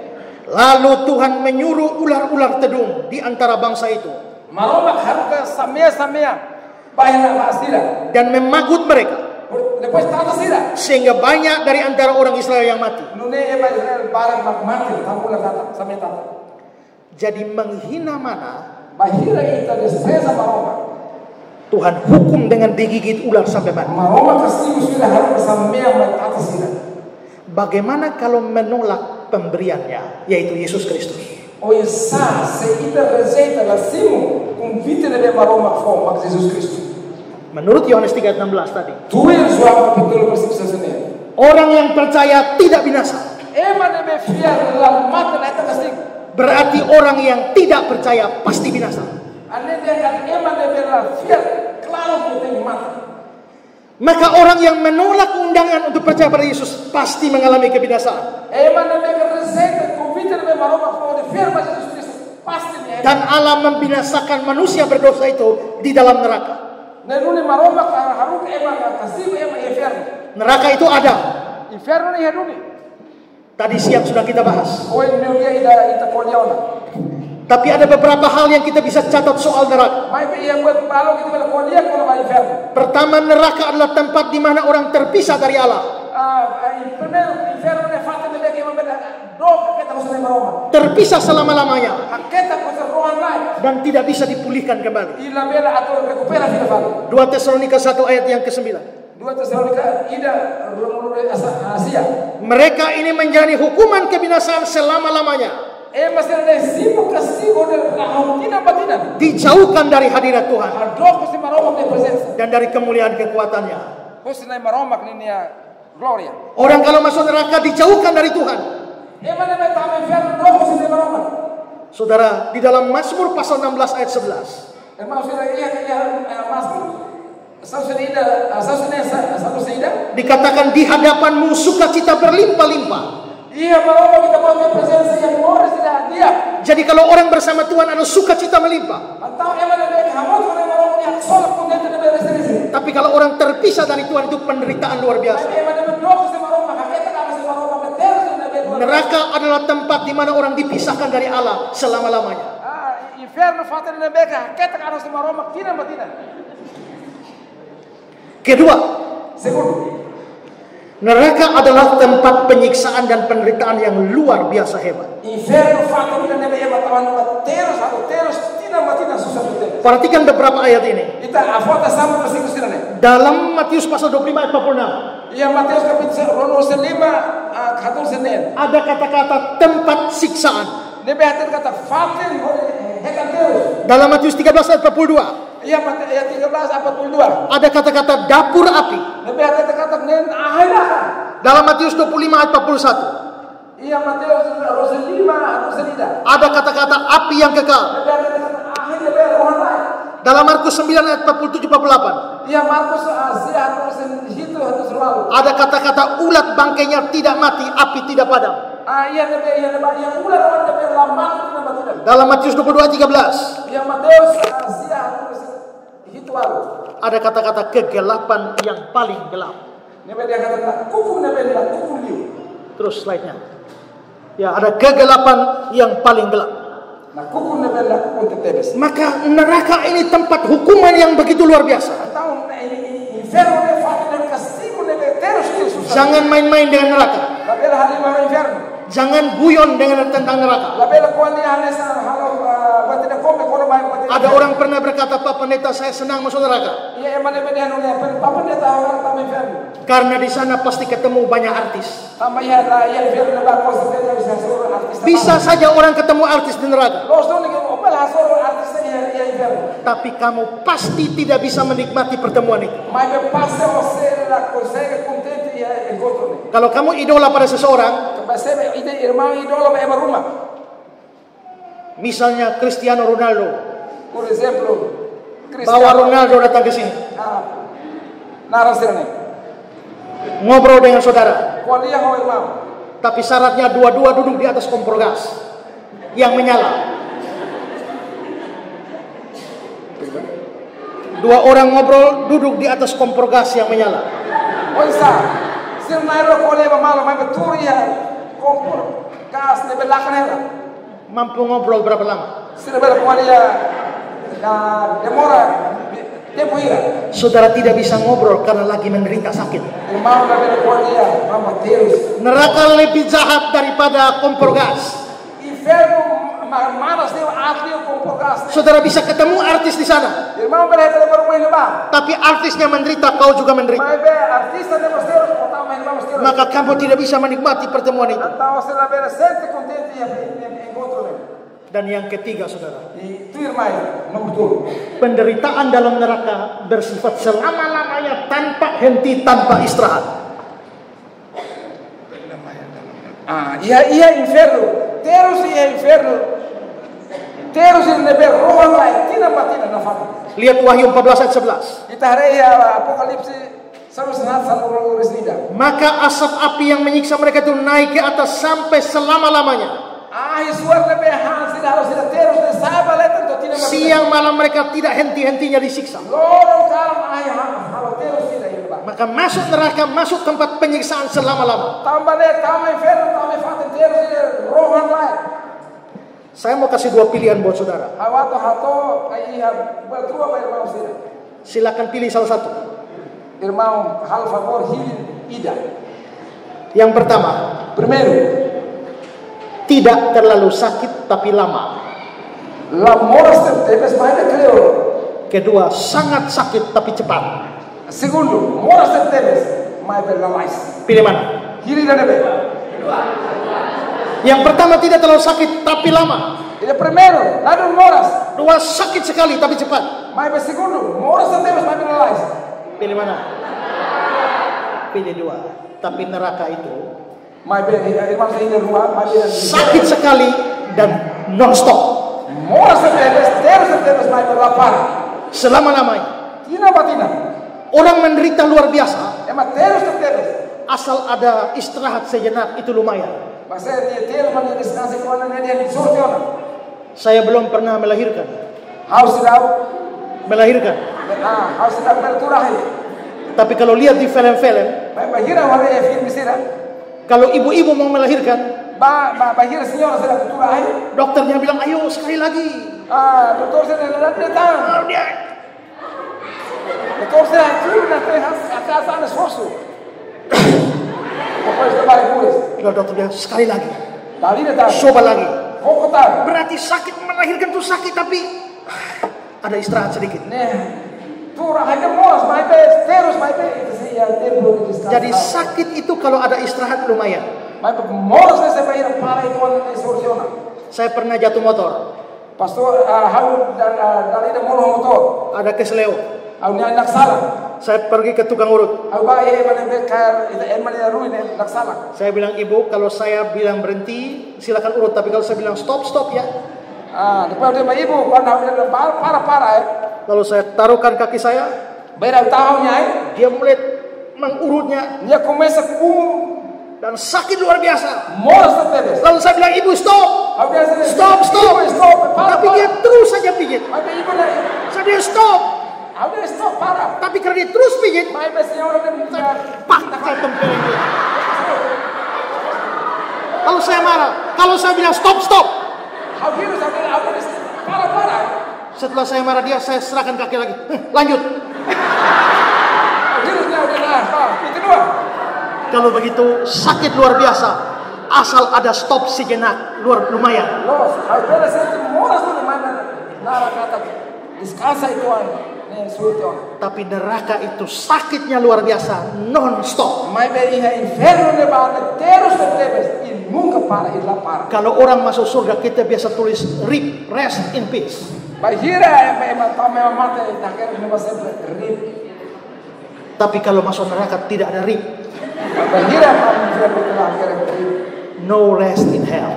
Lalu Tuhan menyuruh ular-ular tedung di antara bangsa itu. Maroma haruka samea samea. Bahina basira. Dan memagut mereka. Depois tata sira. Sehingga banyak dari antara orang Israel yang mati. Nune eba Israel barang mak mati tampula tata samea tata. Jadi menghina mana Bahira ita despreza maroma. Tuhan hukum dengan digigit ular sampai mati. Maroma kasigu sira haruka samea mak tata sira. Bagaimana kalau menolak pemberiannya, yaitu Yesus Kristus? O esa se ita rejeita la simu convite de maroma fo mak Jesus Kristus. Menurut Yohanes tiga ayat enam belas tadi, Tu el João capítulo versículo sesenta. orang yang percaya tidak binasa. Ema debe fiar la mata na ita kasigu. Berarti orang yang tidak percaya pasti binasa. Ane dia kan ema debe la fiar claro que tem mata. Maka orang yang menolak undangan untuk percaya pada Yesus pasti mengalami kebinasaan. Ema debe rejeita convite de maroma fo de fiar mak Jesus Kristus. Pasti ni. Dan Allah membinasakan manusia berdosa itu di dalam neraka. Nenune maroma haruka ema kasigu ema inferno. Neraka itu ada. Inferno ni haruni. Tadi siang sudah kita bahas. Oi meu dia ida ita koliona. Tapi ada beberapa hal yang kita bisa catat soal neraka. Mai pe yang buat palo kita bela kolia kalau ba inferno. Pertama, neraka adalah tempat di mana orang terpisah dari Allah. Ah, primeiro inferno ne fata de que mambeda do kita harus ne maroma. Terpisah selama-lamanya. Aketa cosa roan lai. Dan tidak bisa dipulihkan kembali. Ila bela atau recupera fila fala. dua Tesalonika satu ayat yang kesembilan. Dua Tesalonika ida rumulu Asia. Mereka ini menjalani hukuman kebinasaan selama-lamanya. Eh masih ada sibuk kasigo de rahmatina batina. Dijauhkan dari hadirat Tuhan. Adok si maroma de presença. Dan dari kemuliaan kekuatannya. Khusus na maroma ni nia gloria. Orang kalau masuk neraka dijauhkan dari Tuhan. Eh mana be tam inferno do khusus na maroma. Saudara, di dalam Mazmur pasal enam belas ayat sebelas. Irmão, você ia ia masuk. Sausaida, sausaida, sausaida. Dikatakan di hadapanmu sukacita berlimpah-limpah. Iya, maroma kita mau presença yang mora sudah dia. Jadi kalau orang bersama Tuhan ada sukacita melimpah. Atau emang ada hamot kalau maroma yang solak pun dia tidak beres-beres. Tapi kalau orang terpisah dari Tuhan itu penderitaan luar biasa. Emang ada dok si maroma, kita tak masih maroma betul sudah betul. Neraka adalah tempat di mana orang dipisahkan dari Allah selama-lamanya. Ah, inferno fata na beka, kita kan harus maroma tidak batina. Kedua, Segundo, neraka adalah tempat penyiksaan dan penderitaan yang luar biasa hebat. inferno fata na nebe ema tawan teros atau teros tidak batina susah betul. Perhatikan beberapa ayat ini. Kita afota sama pasti kusirane. Dalam Matius pasal dua puluh lima ayat empat puluh enam. Iya, Matius kapitulo lima katul senen. Ada kata-kata tempat siksaan. Nebe hatin kata fatin hekan teros. Dalam Matius tiga belas ayat empat puluh dua. Iya, Matius ayat tiga belas empat puluh dua. Ada kata-kata dapur api. Nebe hatin kata nen ahira. Dalam Matius dua puluh lima ayat empat puluh satu. Iya, Matius lima atau senida. Ada kata-kata api yang kekal. Nebe hatin kata ahira be rohan lain. Dalam Markus sembilan ayat empat puluh tujuh empat puluh delapan. Iya, Markus Asia atau senhitu atau selalu. Ada kata-kata ulat bangkainya tidak mati, api tidak padam. Ah, iya nebe iya nebe yang ular orang nebe lambat tidak batina. Dalam Matius dua puluh dua ayat tiga belas. Iya, Matius Asia atau senhitu. Ada kata-kata kegelapan yang paling gelap. Nebe dia kata, kuku nebe dia, kuku liu. Terus slide-nya. Ya, ada kegelapan yang paling gelap. Nah, kuku nebe dia, kuku tetebes. Maka neraka ini tempat hukuman yang begitu luar biasa. Tahu ini inferno nebe fati nebe castigo nebe terus Yesus. Jangan main-main dengan neraka. La bella hari mau inferno. Jangan guyon dengan tentang neraka. La bella kuani hanesa halo batina kombe kono mai batina. Ada orang pernah berkata, Pak Pendeta, saya senang masuk neraka. Iya, emang nebe dia nolnya, Pak Pendeta orang tamu inferno. Karena di sana pasti ketemu banyak artis. Tambah ya la ya inferno nebe kos dia bisa suruh artis. Bisa saja orang ketemu artis di neraka. Los doni ke opel suruh artis ya ya inferno. Tapi kamu pasti tidak bisa menikmati pertemuan itu. Mai be passe você la consegue contente ya encontro. Kalau kamu idola pada seseorang, Você ide irmão idolo be rumah. misalnya Cristiano Ronaldo, Por exemplo, bawa Ronaldo datang ke sini, ah, narasirne. ngobrol dengan saudara. Qual dia ho irmão? Tapi syaratnya dua-dua duduk di atas kompor gas yang menyala. Dua orang ngobrol duduk di atas kompor gas yang menyala. Oisa, sir nairo qual dia malo mai beturi ya kompor gas ne belaknela. Mampu ngobrol berapa lama? Sir bela qual dia na demora tempo ira. Saudara tidak bisa ngobrol karena lagi menderita sakit. Irmão na bela qual dia mama Deus. Neraka lebih jahat daripada kompor gas. Inferno manas dia atli kompor gas. Saudara bisa ketemu artis di sana, Irmão bela itu baru main ba. tapi artisnya menderita, kau juga menderita. Mai be artista de mostrar otama main ba mostrar. Maka kamu tidak bisa menikmati pertemuan itu. Então você la bela sente contente ya encontro. Dan yang ketiga, saudara, Di tu irmão, nomor dua. penderitaan dalam neraka bersifat selama-lamanya tanpa henti, tanpa istirahat. Ah, ia ia inferno. Terus ia inferno. Terus ini nebe rohan lain, tidak batina nafas. Lihat Wahyu empat belas ayat sebelas. Kita hari ya apokalipsi selalu senat selalu resnida. Maka asap api yang menyiksa mereka itu naik ke atas sampai selama-lamanya. Ah, isuar nebe han sida harus sida terus de saba letter do tidak batina. Siang malam mereka tidak henti-hentinya disiksa. Lorong kalam ay halo terus sida ya ba. Maka masuk neraka, masuk tempat penyiksaan selama-lama. Tambah le tambah inferno tambah fatin terus ini rohan lain. Saya mau kasih dua pilihan buat saudara. Hawato hato ay iya bertua ba irmão sida. Silakan pilih salah satu. Irmão, hal favor hilin ida. Yang pertama, Primeiro, tidak terlalu sakit tapi lama. la moras teves mais de creo. Kedua, sangat sakit tapi cepat. Segundo, moras teves mais de la mais. Pilih mana? Hilin da nebe. Yang pertama tidak terlalu sakit tapi lama. E primeiro, nada moras, Dua, sakit sekali tapi cepat. mais de segundo, moras teves mais de la mais. Pilih mana? Pilih dua. Tapi neraka itu Mais de irmão se hilin rua, mais de sakit sekali dan non-stop. moras teves, terus teves mais de la par. Selama-lamanya. Tina batina. Orang menderita luar biasa. Ema terus teves. Asal ada istirahat sejenak itu lumayan. Mas é dia terus mas descansa quando não é dia sorteona. Saya belum pernah melahirkan. House dau. Melahirkan. Ah, house dau abertura aí. Tapi kalau lihat di film-film, Mas bahira wala é filme sira. kalau ibu-ibu mau melahirkan, Ba ba bahira senhora sira abertura aí. dokternya bilang, ayo sekali lagi. Ah, doutor sira não dá tão. Oh, dia. Doutor sira tudo na terra a casa ana esforço. Depois de várias curas. Kalau dokter bilang, sekali lagi. Dali tá. Coba lagi. Vou contar. Berarti sakit, melahirkan itu sakit, tapi ada istirahat sedikit. Né? Tu rahaja moras, mas bem, terus mas bem, isso aí é tempo de descanso. Jadi sakit itu kalau ada istirahat lumayan. Mas moras nesse bahira para aí quando não soluciona. Saya pernah jatuh motor, Pastor, ah, hau dan dali da molo motor. ada kesleo. Au ni nak salah. Saya pergi ke tukang urut. Au ba e mana bekar ida en mana ruin nak salah. Saya bilang, ibu, kalau saya bilang berhenti, silakan urut. Tapi kalau saya bilang stop, stop ya. Ah, depois dia ibu quando hau dia para para eh. Lalu saya taruhkan kaki saya, Beira tahu nya eh. dia mulai mengurutnya Dia começa com dan sakit luar biasa. moras tetes. Lalu saya bilang, ibu stop, Au dia stop, stop. stop, para. Tapi dia terus saja pijit. Mas ibu na. Saya bilang stop, Au dia stop para. tapi karena dia terus pijit, Mas a senhora dia pak, saya tempelin dia. Kalau saya marah, kalau saya bilang stop, stop. Akhirnya sampai akhirnya parah-parah. Setelah saya marah dia, saya serahkan kaki lagi. Heh, lanjut. Akhirnya udah nah, itu dua. Kalau begitu sakit luar biasa. Asal ada stop sejenak, luar lumayan. Los, akhirnya saya semua sudah mana nara kata descansa itu an, nih suruh. Tapi neraka itu sakitnya luar biasa, non stop. Mas bem, inferno ne bate terus terus e nunca para ir lá para. Kalau orang masuk surga kita biasa tulis rip, rest in peace. Bahira é tome mate daquele que não vai sempre rip. Tapi kalau masuk neraka tidak ada rip. Bahira para inferno itu daquele rip. No rest in hell.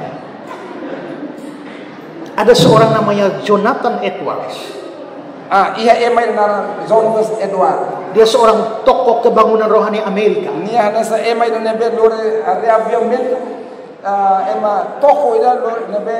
Ada seorang namanya Jonathan Edwards. Ah, iya email nara Jonathan Edwards. Dia seorang tokoh kebangunan rohani Amerika. Nia nessa email do nebe lore reavivamento ah ema toko ida lore nebe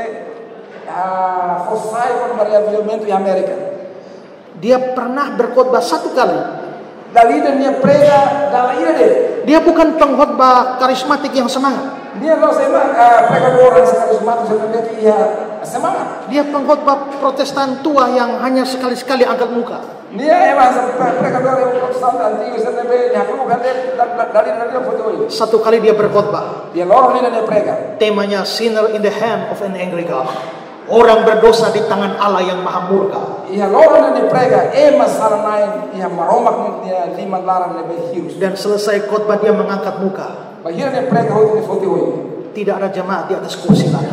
ah fosai con reavivamento di Amerika. Dia pernah berkhotbah satu kali. Dali dan nia prega dalla ira de. Dia bukan pengkhotbah karismatik yang semangat. Nia lo sema pregador karismatik sebenarnya ia semangat. Dia pengkhotbah Protestan tua yang hanya sekali-sekali angkat muka. Nia emang pregador yang protestan antigo sebenarnya aku bukan dari dari foto ini. Satu kali dia berkhotbah. Dia loro nih dia prega. Temanya sinner in the hand of an angry God. Orang berdosa di tangan Allah yang maha murka. Ia loro nih dia prega. Ema saranain ia maromak dia lima larang lebih hius. Dan selesai khotbah dia mengangkat muka. Bahira dia prega hoje di foto ini. Tidak ada jemaat di atas kursi lagi.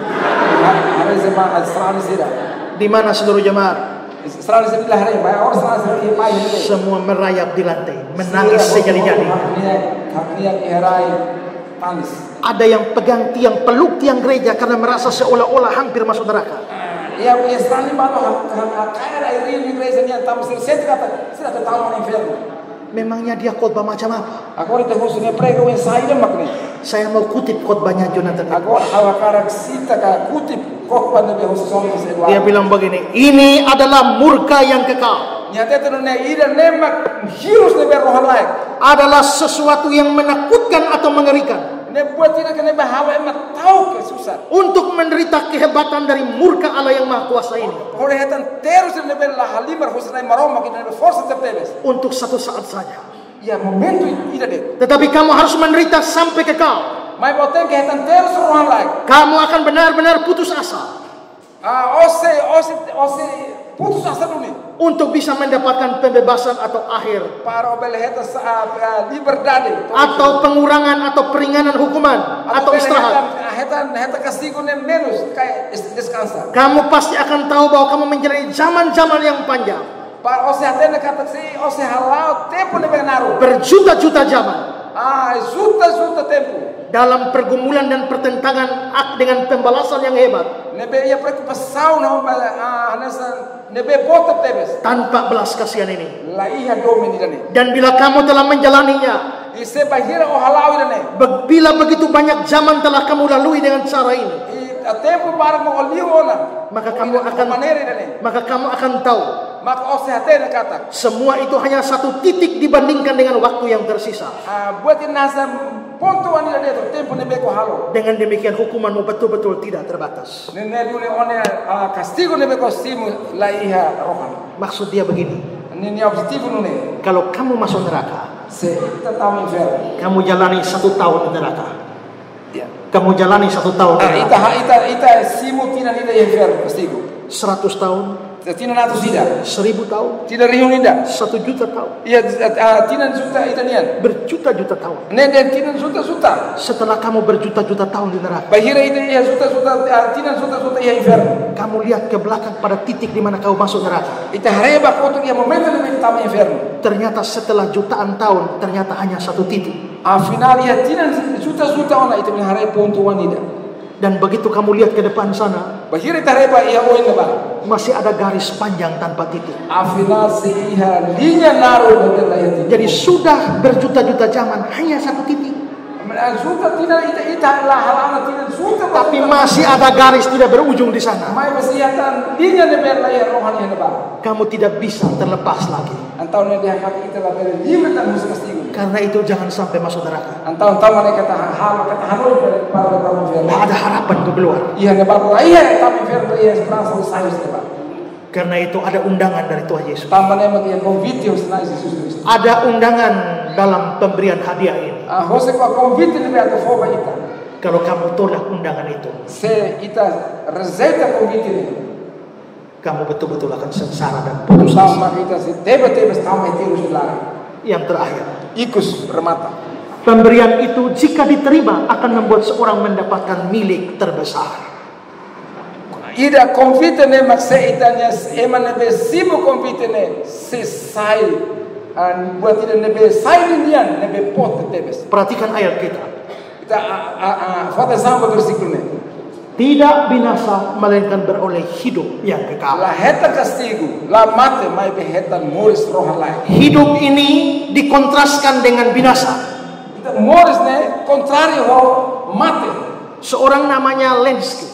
Hari jemaat Israel sira. Di mana seluruh jemaat? Israel sira lah hari. Banyak orang Israel sira ini main ini. Semua merayap di lantai, menangis sejadi-jadi. Kakinya keherai tangis. Ada yang pegang tiang, peluk tiang gereja karena merasa seolah-olah hampir masuk neraka. Ya, Israel ini baru kaya dari ini gereja yang tamu sira kata sira tahu orang inferno. Memangnya dia khotbah macam apa? Agora itu khususnya prega yang saya makni. Saya mau kutip khotbahnya Jonathan. Agora hawakarak sita ka kutip khotbah Nabi khususnya Edward. Dia bilang begini, ini adalah murka yang kekal. Nyata itu nih ida nemak hirus Nabi rohan lain. Adalah sesuatu yang menakutkan atau mengerikan. Ne buat tidak kena bahawa emak tahu kesusah. Untuk menderita kehebatan dari murka Allah yang maha kuasa ini. Oleh hatan terus Nabi lah halimar khususnya maroma kita Nabi force tertebes. Untuk satu saat saja. Ya momentu tidak deh. Tetapi kamu harus menderita sampai kekal. Mai boten ke hatan terus rohan lain. Kamu akan benar-benar putus asa. Ah, ose ose ose putus asa dulu. Untuk bisa mendapatkan pembebasan atau akhir. Para obel hatan sa liberdade. Atau pengurangan atau peringanan hukuman. Atau istirahat. Hatan hatan kasihku nem menus kayak descansa. Kamu pasti akan tahu bahwa kamu menjalani zaman-zaman yang panjang. Para ose hatan kata si ose halau tempo nem naru. Berjuta-juta zaman. Ah, juta-juta tempo. Dalam pergumulan dan pertentangan dengan pembalasan yang hebat. Nebe ia preocupação não ah nessa nebe bota tebes. Tanpa belas kasihan ini. La iha domini dane. Dan bila kamu telah menjalaninya. Ise bahira o halau dane. Bila begitu banyak zaman telah kamu lalui dengan cara ini. I tempo para mo oliona. Maka kamu akan maka kamu akan tahu. Maka ose hatene kata. Semua itu hanya satu titik dibandingkan dengan waktu yang tersisa. Ah buat nasa ponto anila deto tempo nebe ko halo. Dengan demikian hukumanmu betul-betul tidak terbatas. Nene dule one castigo nebe ko simu la iha rohan. Maksud dia begini. Nene objektif nune. Kalau kamu masuk neraka, se tetap inferno. Kamu jalani satu tahun di neraka. Ya. Kamu jalani satu tahun. Ah, ita ita ita simu tina nida inferno castigo. Seratus tahun. Tina nato sida. Seribu tahun. Tina riuninda. Satu juta tahun. Iya, tina juta itanian. Berjuta-juta tahun. Neden tina juta-juta. Setelah kamu berjuta-juta tahun di neraka. Bahira itu iya juta-juta, tina juta-juta iya inferno. Kamu lihat ke belakang pada titik di mana kamu masuk neraka. Ita hareba untuk yang momento lebih utama inferno. Ternyata setelah jutaan tahun, ternyata hanya satu titik. A final iya tina juta-juta ona itu hareba untuk wanita. Dan begitu kamu lihat ke depan sana, bahira ita hareba iya oin lebar. Masih ada garis panjang tanpa titik. A final si iha linya naru betul. Jadi sudah berjuta-juta zaman hanya satu titik. Sudah tidak ita ita lah halana tidak sudah. Tapi masih ada garis tidak berujung di sana. Mai besiatan dinya de ber layar rohani na ba. Kamu tidak bisa terlepas lagi. Antau ne dia kata kita la ber libre tan musa kastigo. Karena itu jangan sampai masuk neraka. Antau antau mana kata hal kata halo ber para para ber. Tidak ada harapan untuk keluar. Iya ne ba layar tapi ber layar esperança sai de ba. Karena itu ada undangan dari Tuhan Yesus. Tambane magi convite os na Jesus Cristo. Ada undangan dalam pemberian hadiah ini. Ah, você com a convite de ber foba ita. Kalau kamu tolak undangan itu, Se ita rejeita convite ni. kamu betul-betul akan sengsara dan putus Então, asa. kita se tebe tebe está metido de lá. Yang terakhir, Ikus remata. pemberian itu jika diterima akan membuat seorang mendapatkan milik terbesar. Ida convite ne makse itanya emane be sibu convite ne se sai an buat ida ne be sai nian ne be pot tebes. Perhatikan ayat kita. Kita a a fata samba versículo ne. Tidak binasa melainkan beroleh hidup yang kekal. La heta castigo, la mate mai be heta moris roha lai. Hidup ini dikontraskan dengan binasa. Ita moris ne contrario ho mate. Seorang namanya Lenski.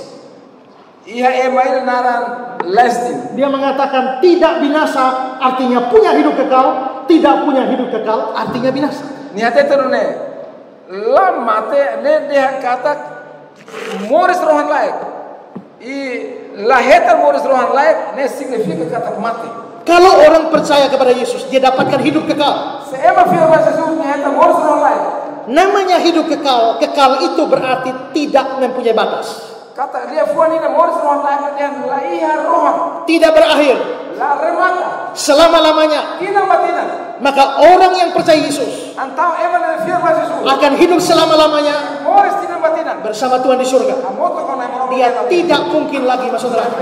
Ia emai naran lestin. Dia mengatakan tidak binasa artinya punya hidup kekal, tidak punya hidup kekal artinya binasa. Ni hate terune. La mate ne dia kata moris rohan laik. I la heta moris rohan laik ne significa kata mate. Kalau orang percaya kepada Yesus, dia dapatkan hidup kekal. Se ema firma Jesus ni heta moris rohan laik. Namanya hidup kekal, kekal itu berarti tidak mempunyai batas. Kata dia fuani na moris rohan laik dia la iha rohan. Tidak berakhir. La remata. Selama-lamanya. Tina matina. Maka orang yang percaya Yesus Antau ema na firma Jesus. akan hidup selama-lamanya Moris tina matina. bersama Tuhan di surga. Amoto kona ema. Dia tidak mungkin lagi masuk neraka.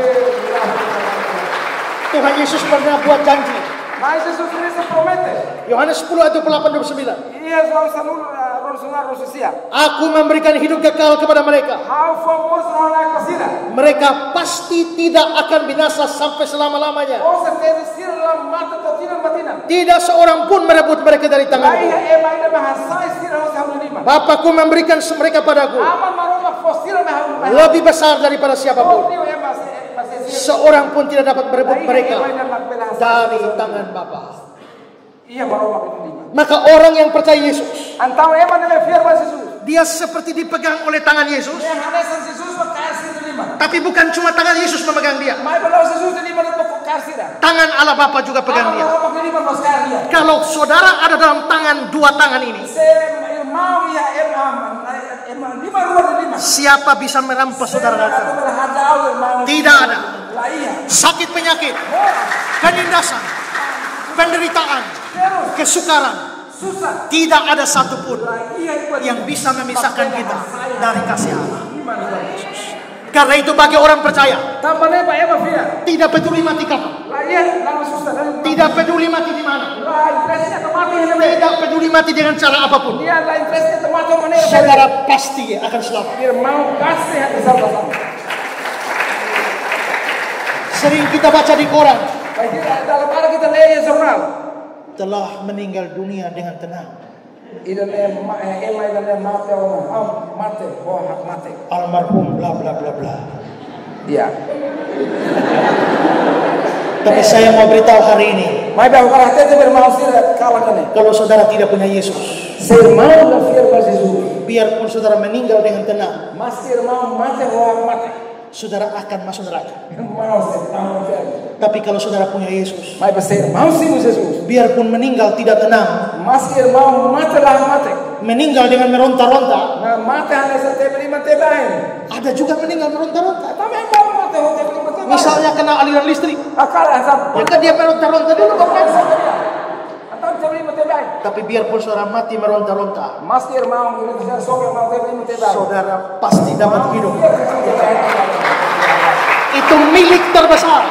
Tuhan Yesus pernah buat janji. Mas Jesus ini se promete. Yohanes sepuluh ayat dua puluh delapan dua puluh sembilan. Ia selalu sanul rosunar rosusia. Aku memberikan hidup kekal kepada mereka. How for moris rohan laik kasira. Mereka pasti tidak akan binasa sampai selama-lamanya. Com certeza sira la mata to tina matina. Tidak seorang pun merebut mereka dari Lai tanganku. ema ina bahasa sira ho sa lima. Bapakku memberikan mereka padaku. Aman maroma fosira na ha. Lebih besar daripada siapapun. Dio ema se se Seorang pun tidak dapat merebut mereka dari tangan Bapa. Iya maroma lima. Maka orang yang percaya Yesus, Antau ema na firma Jesus. dia seperti dipegang oleh tangan Yesus. Dia hanesan Jesus wa kasir lima. Tapi bukan cuma tangan Yesus memegang dia. Mai belau Jesus lima na to kasira. Tangan Allah Bapa juga pegang dia. Maroma lima mas dia. Kalau saudara ada dalam tangan dua tangan ini, Se mau ya ema ema lima rumah lima. siapa bisa merampas saudara datang? Tidak ada. Sakit penyakit, kenindasan, penderitaan, kesukaran, tidak ada satupun yang bisa memisahkan kita dari kasih Allah. Karena itu bagi orang percaya, tidak peduli mati kapan, tidak peduli mati di mana, tidak peduli mati dengan cara apapun, saudara pasti akan selamat. Sering kita baca di koran, telah meninggal dunia dengan tenang. Almarhum bla bla bla bla. Iya. Tapi saya mau beritahu hari ini, Mai ba kalau hati bermau sira kalah kan. kalau saudara tidak punya Yesus, Sermão da firma Jesus. biarpun saudara meninggal dengan tenang, Mas irmão mate roa mate. saudara akan masuk neraka. Irmão se tão inferno. Tapi kalau saudara punya Yesus, Mai ba ser irmão sim Jesus. biarpun meninggal tidak tenang, Mas irmão mate lah mate. meninggal dengan meronta-ronta, Na mate hanesa te prima te bain. ada juga meninggal meronta-ronta. Também mau mate ho te prima te bain. Misalnya kena aliran listrik, Akala asap. maka dia meronta-ronta dulu. Atau te prima te bain. Tapi biarpun saudara mati meronta-ronta, Mas irmão ini bisa sok mau te prima te bain. saudara pasti dapat hidup. Itu milik terbesar.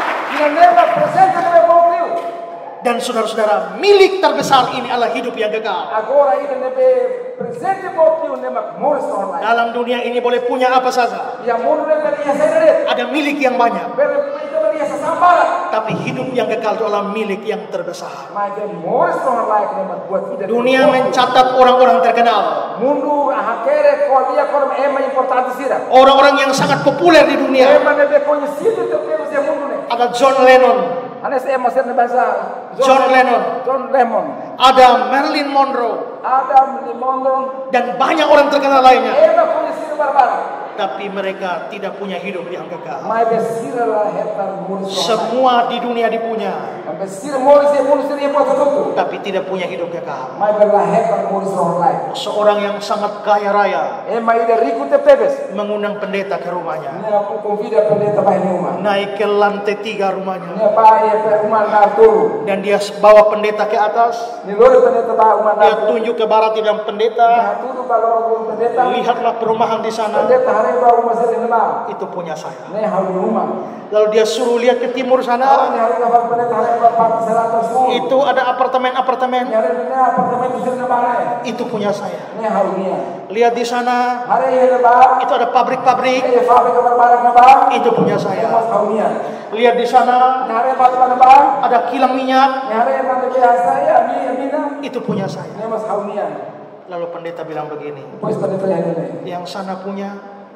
Dan saudara-saudara, milik terbesar ini adalah hidup yang kekal. Agora ainda nebe presente popio nema moris online. Dalam dunia ini boleh punya apa saja. Ya mulu nebe dia sederet. Ada milik yang banyak. Bebe itu dia sasa. sambara. Tapi hidup yang kekal itu adalah milik yang terbesar. Mas de more strong like nem buat vida. Dunia mencatat orang-orang terkenal. Mundo hakere kolia korma ema importante sira. Orang-orang yang sangat populer di dunia. Ema nebe conhecido de temos de mundo ne. Ada John Lennon, Anes ema ser bahasa John Lennon, John Lennon. ada Marilyn Monroe, Adam Limondon. dan banyak orang terkenal lainnya. Ema conhecido barbara. Tapi mereka tidak punya hidup yang kekal. Mas besira la heta mundo. Semua di dunia dipunya, Besira mundo se mundo seria por tudo. tapi tidak punya hidup kekal. Mas bela heta mundo strong like. Seorang yang sangat kaya raya Ema ida rico te pebes. mengundang pendeta ke rumahnya, Ne aku convida pendeta bai nenhuma. naik ke lantai tiga rumahnya, Ne pai e pe uma na turu. dan dia bawa pendeta ke atas. Ni loro pendeta ba uma Dia na. tunjuk ke barat, dia bilang, pendeta, Na turu ba loro pendeta. lihatlah perumahan di sana, Pendeta hare ba uma se nenhuma. itu punya saya. Ne halu rumah. Lalu dia suruh lihat ke timur Orang sana, ni hare ba pendeta hare ba part selatan sul. itu ada apartemen-apartemen, Ni hare ne apartemen di sana ba. itu punya saya. Ne halu ni. Lihat di sana, Hare ye ba. itu ada pabrik-pabrik, Ne fábrica barbara na ba. itu punya Ne saya. mas halu ni. Lihat di sana, Ne hare ba na ba. ada kilang minyak, Ne hare ba ne biasa ya mi mina. itu punya saya. Ne mas halu ni. Lalu pendeta bilang begini, Pois pendeta ya ne. yang sana punya,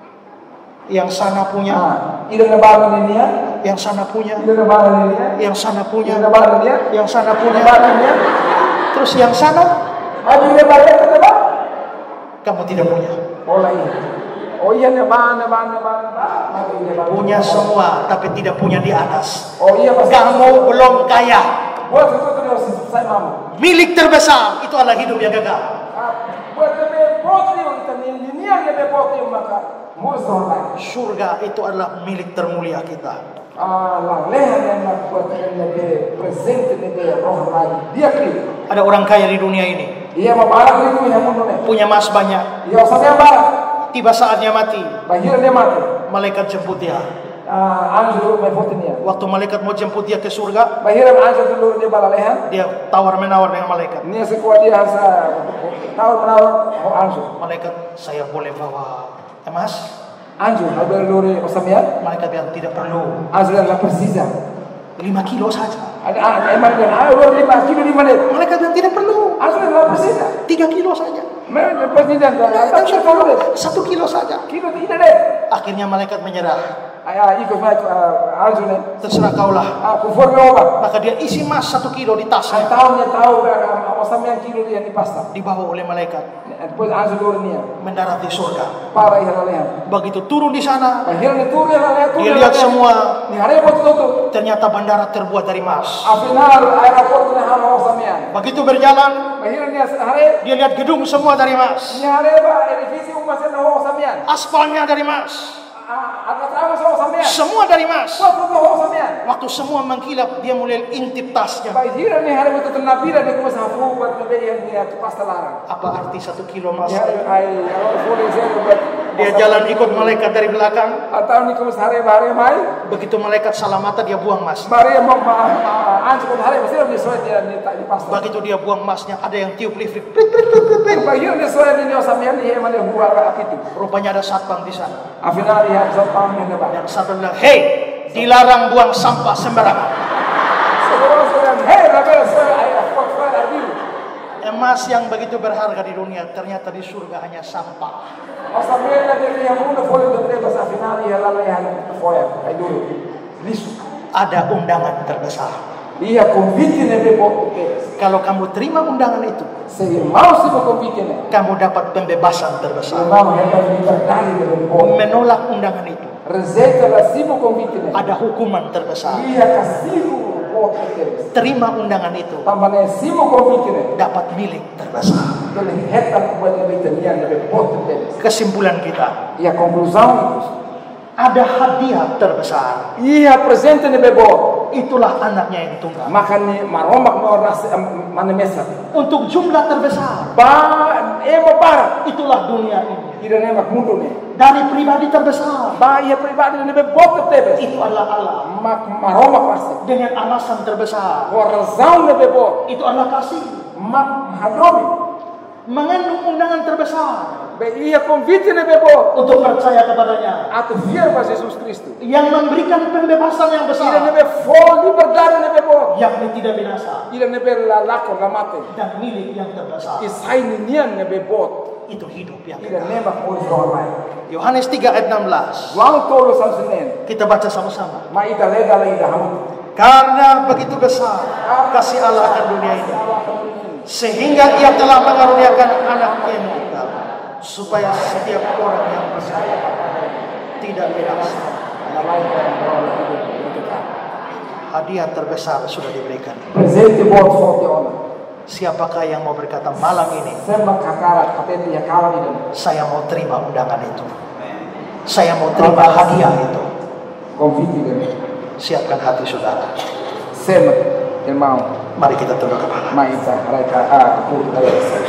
yang sana punya, Ah, ida na ba ni ni. yang sana punya, Ida na ba ni ni. yang sana Ida punya, na ba ni ni. yang sana Ida punya. na ba ni ni. Terus yang sana Abi ne ba ya na ba. kamu tidak punya. Ola ini. Oh iya ne ba ne ba ne ba ne ba. Abi ne ba. Punya semua, tapi tidak punya di atas. Oh iya pas. Kamu belum kaya. Buat itu tuh harus saya mamu. Milik terbesar itu adalah hidup yang kekal. Buat me potri untuk ini ini yang me potri maka musuh lagi. Surga itu adalah milik termulia kita. Ah, la leha yang mak buat ini be present ini be roh lagi. Dia kiri. Ada orang kaya di dunia ini, Iya mau barang itu yang mundo ne. punya emas banyak. Iya usahnya barang. Tiba saatnya mati, Bahir dia mati. malaikat jemput dia. Ah, anjur me potri ni. Waktu malaikat mau jemput dia ke surga, Bahir anjur dulu dia bala leha. dia tawar menawar dengan malaikat. Ni sekuat dia hasa tahu menawar oh anjur. Malaikat, saya boleh bawa emas? Anjur ada lori usahnya. Malaikat bilang, tidak perlu, Anjur la precisa. lima kilo saja. Ada ah, emang dan ah lori lima kilo lima menit. Malaikat bilang, tidak perlu, Anjur la precisa. tiga kilo saja. Mereka presiden dah. Tak Tidak tahu deh. Satu kilo saja. Kilo tidak deh. Akhirnya malaikat menyerah. Ayah ikut naik anjur ni. Terserah kaulah. Ah, conforme obat. Maka dia isi emas satu kilo di Saya tasnya, tahu dia tahu apa sama yang kilo dia di pasta. dibawa oleh malaikat, Depois anjur lori ni. mendarat di surga. Para ihra leha. Begitu turun di sana, Bahir ni tu dia leha tu. dia lihat semua, Ni hari apa tu tu? ternyata bandara terbuat dari emas. Afinal aeroport ni hama osamian. Begitu berjalan, Bahir ni hari dia lihat gedung semua dari emas, ni hari ba edifisi umas ni osamian. aspalnya dari emas, Ada tahu so osamian. semua dari emas. Buat tu osamian. Waktu semua mengkilap, dia mulai intip tasnya. Bahir ni hari betul nabira ni kumas hafu buat lebih yang dia pasta larang. Apa arti satu kilo emas? Ya, ay, kalau boleh saya buat. Dia jalan ikut malaikat dari belakang. Atau ni kumas hari hari mai. Begitu malaikat salam mata, dia buang emas. Mari mau anjur kumas hari mesti ni soal dia ni tak di pasta. Begitu dia buang emasnya, ada yang tiup listrik. Prit, prit, prit, prit, prit. Bahir ni soal ni osamian ni emang dia buat apa itu. Rupanya ada satpam di sana. Afinal dia satpam ni depan. Yang satu bilang, hei, dilarang buang sampah sembarangan. Sekarang sedang hey, tapi saya ayah fakfar adil. Emas yang begitu berharga di dunia, ternyata di surga hanya sampah. Osamian ni yang mula boleh berbebas afinal dia lalu yang foya. Ay dulu. Lisu. Ada undangan terbesar. Iya convite ni bebo. Kalau kamu terima undangan itu, Saya mau sih convite ni. kamu dapat pembebasan Saya terbesar. mau hendak libertari dari bebo. Menolak undangan itu, Rezeita la sibo convite ni. ada hukuman terbesar. Iya kasihu bebo. Terima undangan itu, Tambahnya sibo convite ni. dapat milik terbesar. Ele reta buat ele italiano bebo. Kesimpulan kita, Iya conclusão. ada hadiah terbesar. Iya presente ni bebo. Itulah anaknya yang tunggal. Makanya maromak mau nasi mana mesa. Untuk jumlah terbesar, Ba ema para. itulah dunia ini. Ida nema mundo ni. Dari pribadi terbesar, Ba ia pribadi ni bebo tebes. itu adalah Allah. Mak maromak pasti. Dengan alasan terbesar, Razão ni bebo. itu adalah kasih. Mak hadromi. Mengandung undangan terbesar, Be ia convite ne bebo. untuk percaya kepadanya, Atu fiar pas Jesus Cristo. yang memberikan pembebasan yang Ira ne besar, be fo liberdade ne bebo. yakni tidak binasa Ira ne be la lako la mate. dan milik yang terbesar, Isai ni nian ne bebo. itu hidup yang Ira kekal. nembak moris rohan lain. Yohanes tiga ayat enam belas. Wang tolo sansunen. Kita baca sama-sama. Ma ita lega la ida hamu. Karena begitu besar kasih Allah akan dunia ini, sehingga ia telah mengaruniakan anak yang tunggal, supaya setiap orang yang percaya tidak binasa. Hadiah terbesar sudah diberikan. Presente bot forte ona. Siapakah yang mau berkata malam ini, Semba kakara katenti ya kawan ini. saya mau terima undangan itu, saya mau terima hadiah itu? Convite ne. Siapkan hati saudara. Semba irmão. Mari kita tunduk kepala. Ma ita raika a ku.